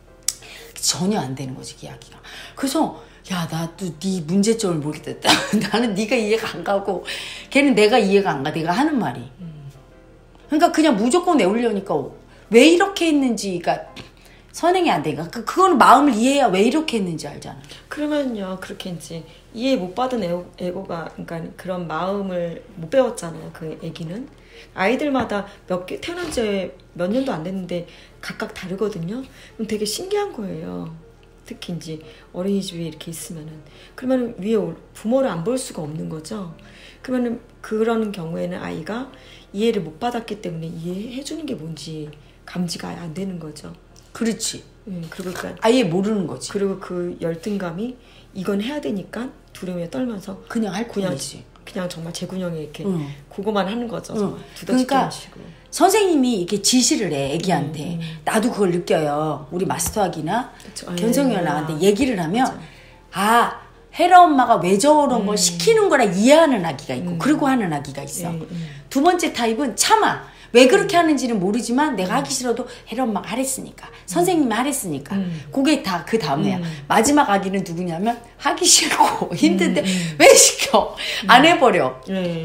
전혀 안 되는 거지, 그 이야기가. 그래서 야, 나도 네 문제점을 모르겠다. 나는 네가 이해가 안 가고 걔는 내가 이해가 안 가. 내가 하는 말이. 그러니까 그냥 무조건 외우려니까 왜 이렇게 했는지가 선행이 안 되니까 그거는 마음을 이해해야 왜 이렇게 했는지 알잖아. 그러면요, 그렇게 이제 이해 못 받은 애고가 그러니까 그런 마음을 못 배웠잖아요. 그 애기는 아이들마다 태어난 지 몇 년도 안 됐는데 각각 다르거든요. 그럼 되게 신기한 거예요. 특히 이제 어린이집에 이렇게 있으면은 그러면 위에 부모를 안 볼 수가 없는 거죠. 그러면은 그런 경우에는 아이가 이해를 못 받았기 때문에 이해해 주는 게 뭔지 감지가 안 되는 거죠. 그렇지. 그리고 그러니까 아예 모르는 거지. 그리고 그 열등감이 이건 해야 되니까 두려움에 떨면서 그냥 할 뿐이지. 그냥 정말 제군형에 이렇게 그거만 하는 거죠. 그러니까 선생님이 이렇게 지시를 해 애기한테. 나도 그걸 느껴요. 우리 마스터학이나 견성이나 나한테 얘기를 하면 맞아. 헤라 엄마가 왜 저런 걸 시키는 거라 이해하는 아기가 있고 그러고 하는 아기가 있어. 두 번째 타입은 참아. 왜 그렇게 하는지는 모르지만 내가 하기 싫어도 헤라 엄마가 하랬으니까 선생님이 하랬으니까 그게 다 그 다음에야. 마지막 아기는 누구냐면 하기 싫고 힘든데 왜 시켜? 안 해버려.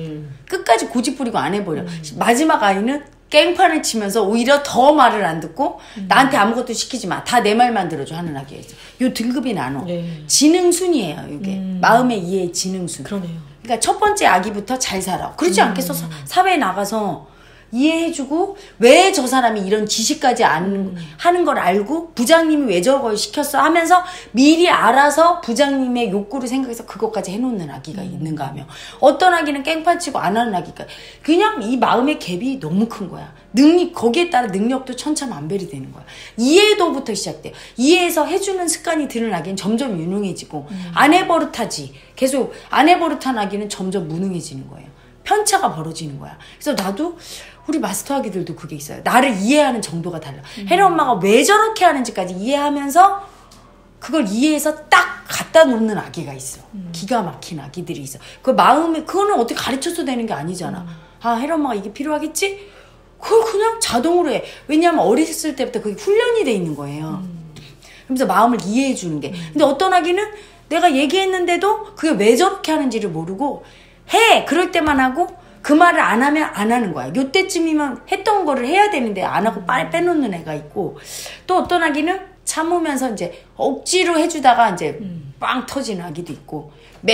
끝까지 고집 부리고 안 해버려. 마지막 아이는 깽판을 치면서 오히려 더 말을 안 듣고 나한테 아무것도 시키지 마. 다 내 말만 들어줘 하는 아기가 있어. 요 등급이 나눠. 지능순이에요. 이게 마음의 이해의 지능순. 그러네요. 그러니까 첫 번째 아기부터 잘 살아. 그렇지 않겠어? 사회에 나가서 이해해주고 왜 저 사람이 이런 지시까지 하는 걸 알고 부장님이 왜 저걸 시켰어 하면서 미리 알아서 부장님의 욕구를 생각해서 그것까지 해놓는 아기가 있는가 하며 어떤 아기는 깽판 치고 안 하는 아기가 그냥 이 마음의 갭이 너무 큰 거야. 거기에 따라 능력도 천차만별이 되는 거야. 이해도부터 시작돼요. 이해해서 해주는 습관이 드는 아기는 점점 유능해지고 안 해버릇하지. 계속 안 해버릇한 아기는 점점 무능해지는 거예요. 편차가 벌어지는 거야. 그래서 나도 우리 마스터 아기들도 그게 있어요. 나를 이해하는 정도가 달라. 헤라 엄마가 왜 저렇게 하는지까지 이해하면서 그걸 이해해서 딱 갖다 놓는 아기가 있어. 기가 막힌 아기들이 있어. 그 마음에 그거는 어떻게 가르쳐서 되는 게 아니잖아. 헤라 엄마가 이게 필요하겠지? 그걸 그냥 자동으로 해. 왜냐하면 어렸을 때부터 그게 훈련이 돼 있는 거예요. 그러면서 마음을 이해해 주는 게. 근데 어떤 아기는 내가 얘기했는데도 그게 왜 저렇게 하는지를 모르고 해! 그럴 때만 하고 그 말을 안 하면 안 하는 거야. 요때쯤이면 했던 거를 해야 되는데 안 하고 빨리 빼놓는 애가 있고 또 어떤 아기는 참으면서 이제 억지로 해주다가 이제 빵 터지는 아기도 있고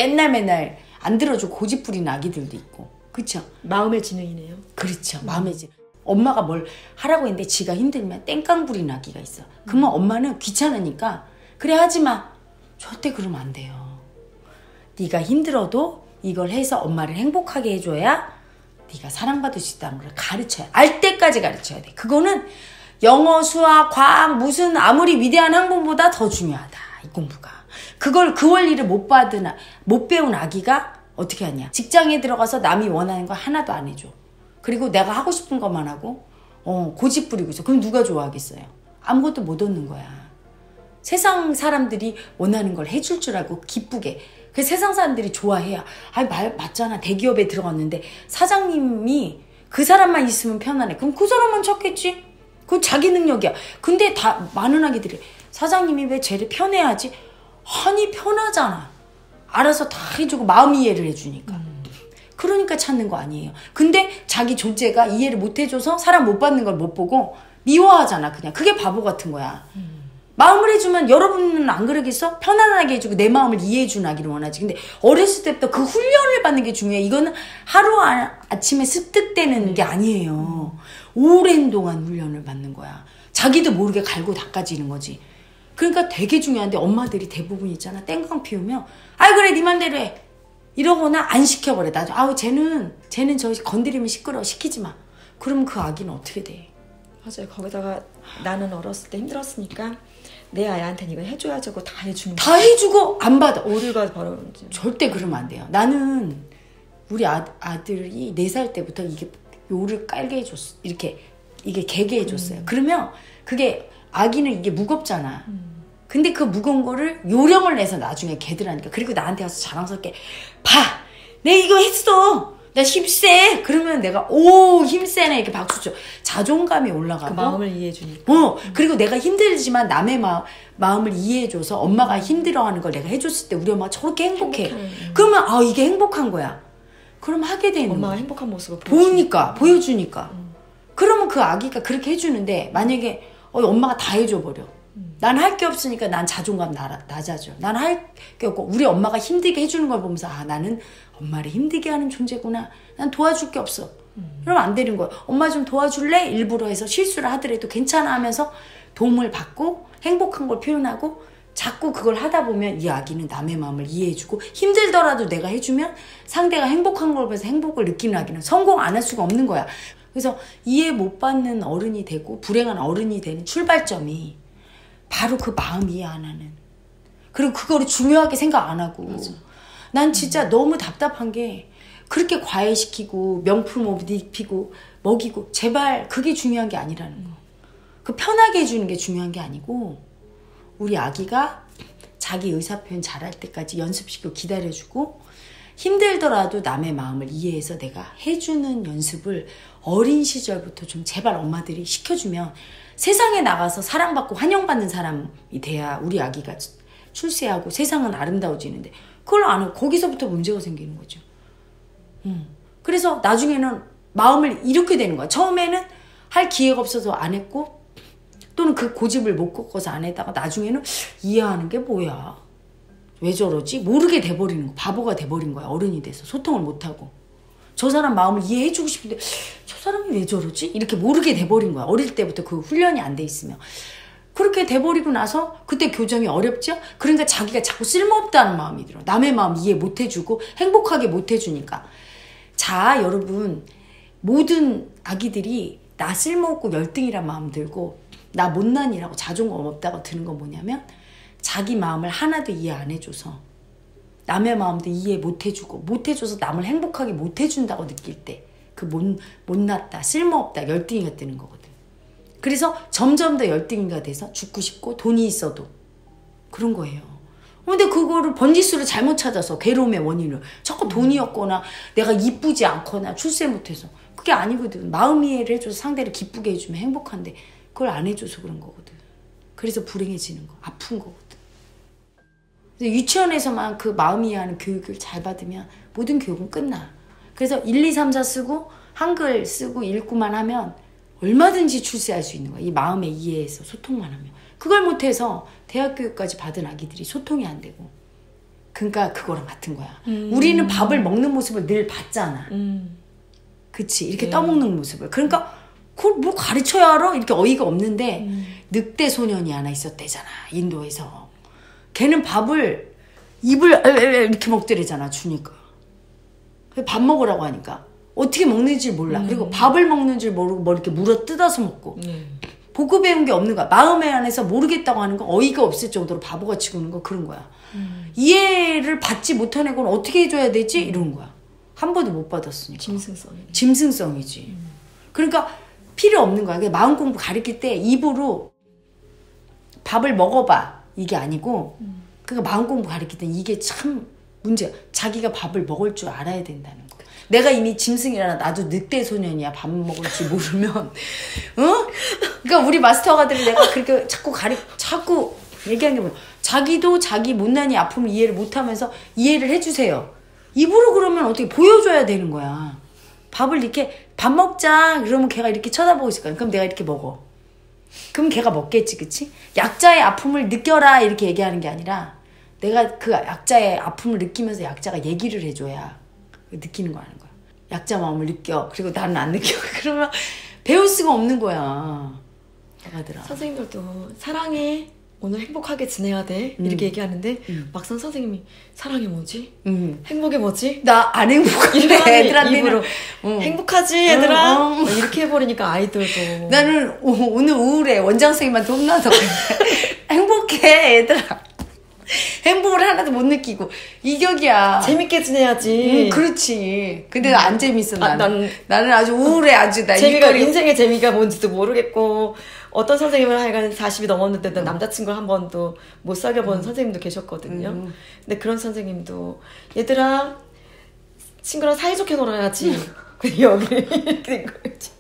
맨날 안 들어주고 고집 부리는 아기들도 있고 그쵸? 마음의 지능이네요. 그렇죠. 마음의 지능. 엄마가 뭘 하라고 했는데 지가 힘들면 땡깡 부리는 아기가 있어. 그러면 엄마는 귀찮으니까 그래 하지마. 절대 그러면 안 돼요. 네가 힘들어도 이걸 해서 엄마를 행복하게 해줘야 네가 사랑받을 수 있다는 걸 가르쳐야 알 때까지 가르쳐야 돼. 그거는 영어, 수학, 과학 무슨 아무리 위대한 학문보다 더 중요하다. 이 공부가. 그걸 그 원리를 못 배운 아기가 어떻게 하냐. 직장에 들어가서 남이 원하는 거 하나도 안 해줘. 그리고 내가 하고 싶은 것만 하고 고집 부리고 있어. 그럼 누가 좋아하겠어요? 아무것도 못 얻는 거야. 세상 사람들이 원하는 걸 해줄 줄 알고 기쁘게. 그 세상 사람들이 좋아해야. 맞잖아. 대기업에 들어갔는데 사장님이 그 사람만 있으면 편안해. 그럼 그 사람만 찾겠지. 그건 자기 능력이야. 근데 다 많은 아기들이 사장님이 왜 쟤를 편해하지? 아니 편하잖아. 알아서 다 해주고 마음 이해를 해주니까. 그러니까 찾는 거 아니에요. 근데 자기 존재가 이해를 못 해줘서 사람 못 받는 걸 못 보고 미워하잖아. 그냥 그게 바보 같은 거야. 마음을 해주면 여러분은 안 그러겠어? 편안하게 해주고 내 마음을 이해해주는 아기를 원하지. 근데 어렸을 때부터 그 훈련을 받는 게 중요해. 이거는 하루 아침에 습득되는 게 아니에요. 오랜 동안 훈련을 받는 거야. 자기도 모르게 갈고 닦아지는 거지. 그러니까 되게 중요한데 엄마들이 대부분 있잖아. 땡깡 피우면 그래 네 맘대로 해. 이러거나 안 시켜버려. 나도 쟤는 저 건드리면 시끄러워. 시키지 마. 그러면 그 아기는 어떻게 돼? 맞아요. 거기다가 나는 어렸을 때 힘들었으니까 내 아이한테는 이걸 해줘야지 하고 다 해주는 다 해주고 안 받아. 오류가 벌어지지. 절대 그러면 안 돼요. 나는 우리 아들이 4살 때부터 이게 요를 깔게 해줬어. 이렇게 이게 개게 해줬어요. 그러면 그게 아기는 이게 무겁잖아. 근데 그 무거운 거를 요령을 내서 나중에 걔들하니까. 그리고 나한테 와서 자랑스럽게 내가 이거 했어. 나 힘세. 그러면 내가 힘세네 이렇게 박수 쳐. 자존감이 올라가고. 그 마음을 이해해주니까. 그리고 내가 힘들지만 남의 마음을 이해해줘서 엄마가 힘들어하는 걸 내가 해줬을 때 우리 엄마가 저렇게 행복해. 그러면 이게 행복한 거야. 그럼 하게 되는 엄마가 거야. 행복한 모습을 보여주니까. 그러면 그 아기가 그렇게 해주는데 만약에 엄마가 다 해줘버려. 난 할 게 없으니까 난 자존감 낮아져. 난 할 게 없고 우리 엄마가 힘들게 해주는 걸 보면서 나는 엄마를 힘들게 하는 존재구나. 난 도와줄 게 없어. 그러면 안 되는 거야. 엄마 좀 도와줄래? 일부러 해서 실수를 하더라도 괜찮아 하면서 도움을 받고 행복한 걸 표현하고 자꾸 그걸 하다 보면 이 아기는 남의 마음을 이해해주고 힘들더라도 내가 해주면 상대가 행복한 걸 봐서 행복을 느끼는 아기는 성공 안 할 수가 없는 거야. 그래서 이해 못 받는 어른이 되고 불행한 어른이 되는 출발점이 바로 그 마음 이해 안 하는, 그리고 그거를 중요하게 생각 안 하고. 맞아. 난 진짜 너무 답답한 게 그렇게 과외시키고 명품 옷 입히고 먹이고, 제발 그게 중요한 게 아니라는 거. 그 편하게 해주는 게 중요한 게 아니고 우리 아기가 자기 의사표현 잘할 때까지 연습시키고 기다려주고 힘들더라도 남의 마음을 이해해서 내가 해주는 연습을 어린 시절부터 좀 제발 엄마들이 시켜주면 세상에 나가서 사랑받고 환영받는 사람이 돼야 우리 아기가 출세하고 세상은 아름다워지는데 그걸 안 하고 거기서부터 문제가 생기는 거죠. 그래서 나중에는 마음을 이렇게 되는 거야. 처음에는 할 기회가 없어서 안 했고 또는 그 고집을 못 꺾어서 안 했다가 나중에는 이해하는 게 뭐야, 왜 저러지? 모르게 돼버리는 거. 바보가 돼버린 거야. 어른이 돼서 소통을 못하고. 저 사람 마음을 이해해주고 싶은데 저 사람이 왜 저러지? 이렇게 모르게 돼버린 거야. 어릴 때부터 그 훈련이 안 돼 있으면. 그렇게 돼버리고 나서 그때 교정이 어렵죠? 그러니까 자기가 자꾸 쓸모없다는 마음이 들어. 남의 마음 이해 못해주고 행복하게 못해주니까. 자, 여러분, 모든 아기들이 나 쓸모없고 열등이란 마음 들고 나 못난이라고 자존감 없다고 드는 건 뭐냐면 자기 마음을 하나도 이해 안 해줘서 남의 마음도 이해 못 해주고 못해줘서 남을 행복하게 못 해준다고 느낄 때 그 못났다, 쓸모없다, 열등이가 뜨는 거거든. 그래서 점점 더 열등이가 돼서 죽고 싶고 돈이 있어도 그런 거예요. 근데 그거를 번지수를 잘못 찾아서 괴로움의 원인을 자꾸 돈이었거나 내가 이쁘지 않거나 출세 못해서, 그게 아니거든. 마음 이해를 해줘서 상대를 기쁘게 해주면 행복한데 그걸 안 해줘서 그런 거거든. 그래서 불행해지는 거, 아픈 거거든. 유치원에서만 그 마음 이해하는 교육을 잘 받으면 모든 교육은 끝나. 그래서 1, 2, 3, 4 쓰고 한글 쓰고 읽고만 하면 얼마든지 출세할 수 있는 거야. 이 마음의 이해에서 소통만 하면. 그걸 못해서 대학 교육까지 받은 아기들이 소통이 안 되고. 그러니까 그거랑 같은 거야. 우리는 밥을 먹는 모습을 늘 봤잖아. 그치? 이렇게 떠먹는 모습을. 그러니까 그걸 뭐 가르쳐야 알아? 이렇게 어이가 없는데 늑대 소년이 하나 있었대잖아, 인도에서. 걔는 밥을 입을 이렇게 먹더래잖아, 주니까. 밥 먹으라고 하니까 어떻게 먹는지 몰라. 그리고 밥을 먹는 줄 모르고 뭐 이렇게 물어 뜯어서 먹고. 보고 배운 게 없는 거야. 마음에 안에서 모르겠다고 하는 거, 어이가 없을 정도로 바보같이 구는 거, 그런 거야. 이해를 받지 못한 애는 어떻게 해줘야 되지? 이런 거야. 한 번도 못 받았으니까. 짐승성이지. 그러니까 필요 없는 거야. 마음 공부 가르칠 때 입으로 밥을 먹어봐, 이게 아니고, 그러니까 마음 공부 가르칠 때 이게 참 문제야. 자기가 밥을 먹을 줄 알아야 된다는 거. 내가 이미 짐승이라 나도 늑대 소년이야. 밥 먹을 줄 모르면. 어? 그러니까 우리 마스터가들이 내가 그렇게 자꾸 얘기하는 게 뭐야. 자기도 자기 못난이 아픔을 이해를 못하면서 이해를 해주세요. 입으로 그러면 어떻게 보여줘야 되는 거야. 밥을 이렇게 밥 먹자 그러면 걔가 이렇게 쳐다보고 있을 거야. 그럼 내가 이렇게 먹어. 그럼 걔가 먹겠지, 그치? 약자의 아픔을 느껴라 이렇게 얘기하는 게 아니라 내가 그 약자의 아픔을 느끼면서 약자가 얘기를 해줘야 느끼는 거 하는 거야. 약자 마음을 느껴. 그리고 나는 안 느껴. 그러면 배울 수가 없는 거야. 아가들아. 선생님들도 사랑해, 오늘 행복하게 지내야 돼 이렇게 얘기하는데 막상 선생님이 사랑이 뭐지? 행복이 뭐지? 나 안 행복해. 애들한테는 행복하지 얘들아? 이렇게 해버리니까 아이들도. 나는 오늘 우울해. 원장 선생님한테 혼나서 행복해 얘들아. 행복을 하나도 못 느끼고 이격이야. 재밌게 지내야지. 그렇지. 근데 안 재밌어. 나는 아주 우울해. 아주 나 재미가 인생의 재미가 뭔지도 모르겠고. 어떤 선생님은 하여간 40이 넘었는데도 남자친구를 한 번도 못 사귀어본 선생님도 계셨거든요. 근데 그런 선생님도 얘들아 친구랑 사이좋게 놀아야지. 여기 이렇게 된 거지.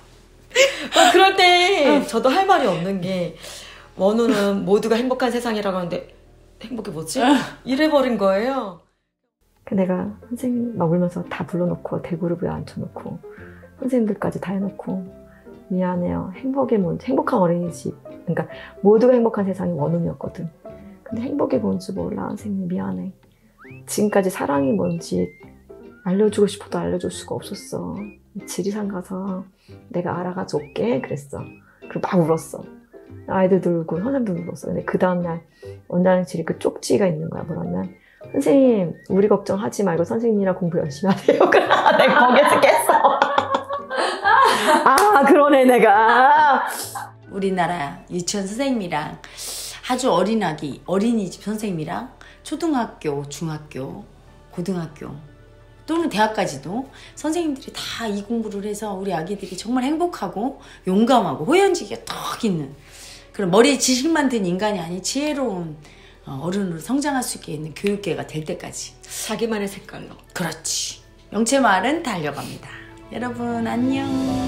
그럴 때 저도 할 말이 없는 게, 원우는 모두가 행복한 세상이라고 하는데 행복이 뭐지? 이래버린 거예요. 내가 선생님 막 울면서 다 불러놓고 대그룹에 앉혀놓고 선생님들까지 다 해놓고 미안해요. 행복이 뭔지, 행복한 어린이집, 그러니까 모두가 행복한 세상이 원룸이었거든. 근데 행복이 뭔지 몰라. 선생님 미안해. 지금까지 사랑이 뭔지 알려주고 싶어도 알려줄 수가 없었어. 지리산 가서 내가 알아가 줄게 그랬어. 그리고 막 울었어. 아이들도 울고 선생님도 울었어요. 근데 그 다음날 원장실에 그 쪽지가 있는 거야. 뭐라면 선생님 우리 걱정하지 말고 선생님이랑 공부 열심히 하세요. 내가 거기에서 깼어. 아 그러네 내가. 우리나라 유치원 선생님이랑 아주 어린이집 선생님이랑 초등학교, 중학교, 고등학교 또는 대학까지도 선생님들이 다 이 공부를 해서 우리 아기들이 정말 행복하고 용감하고 호연지기가 턱 있는 그런 머리에 지식만 든 인간이 아닌 지혜로운 어른으로 성장할 수 있는 교육계가 될 때까지 자기만의 색깔로. 그렇지. 영채 마을은 달려갑니다. 여러분 안녕.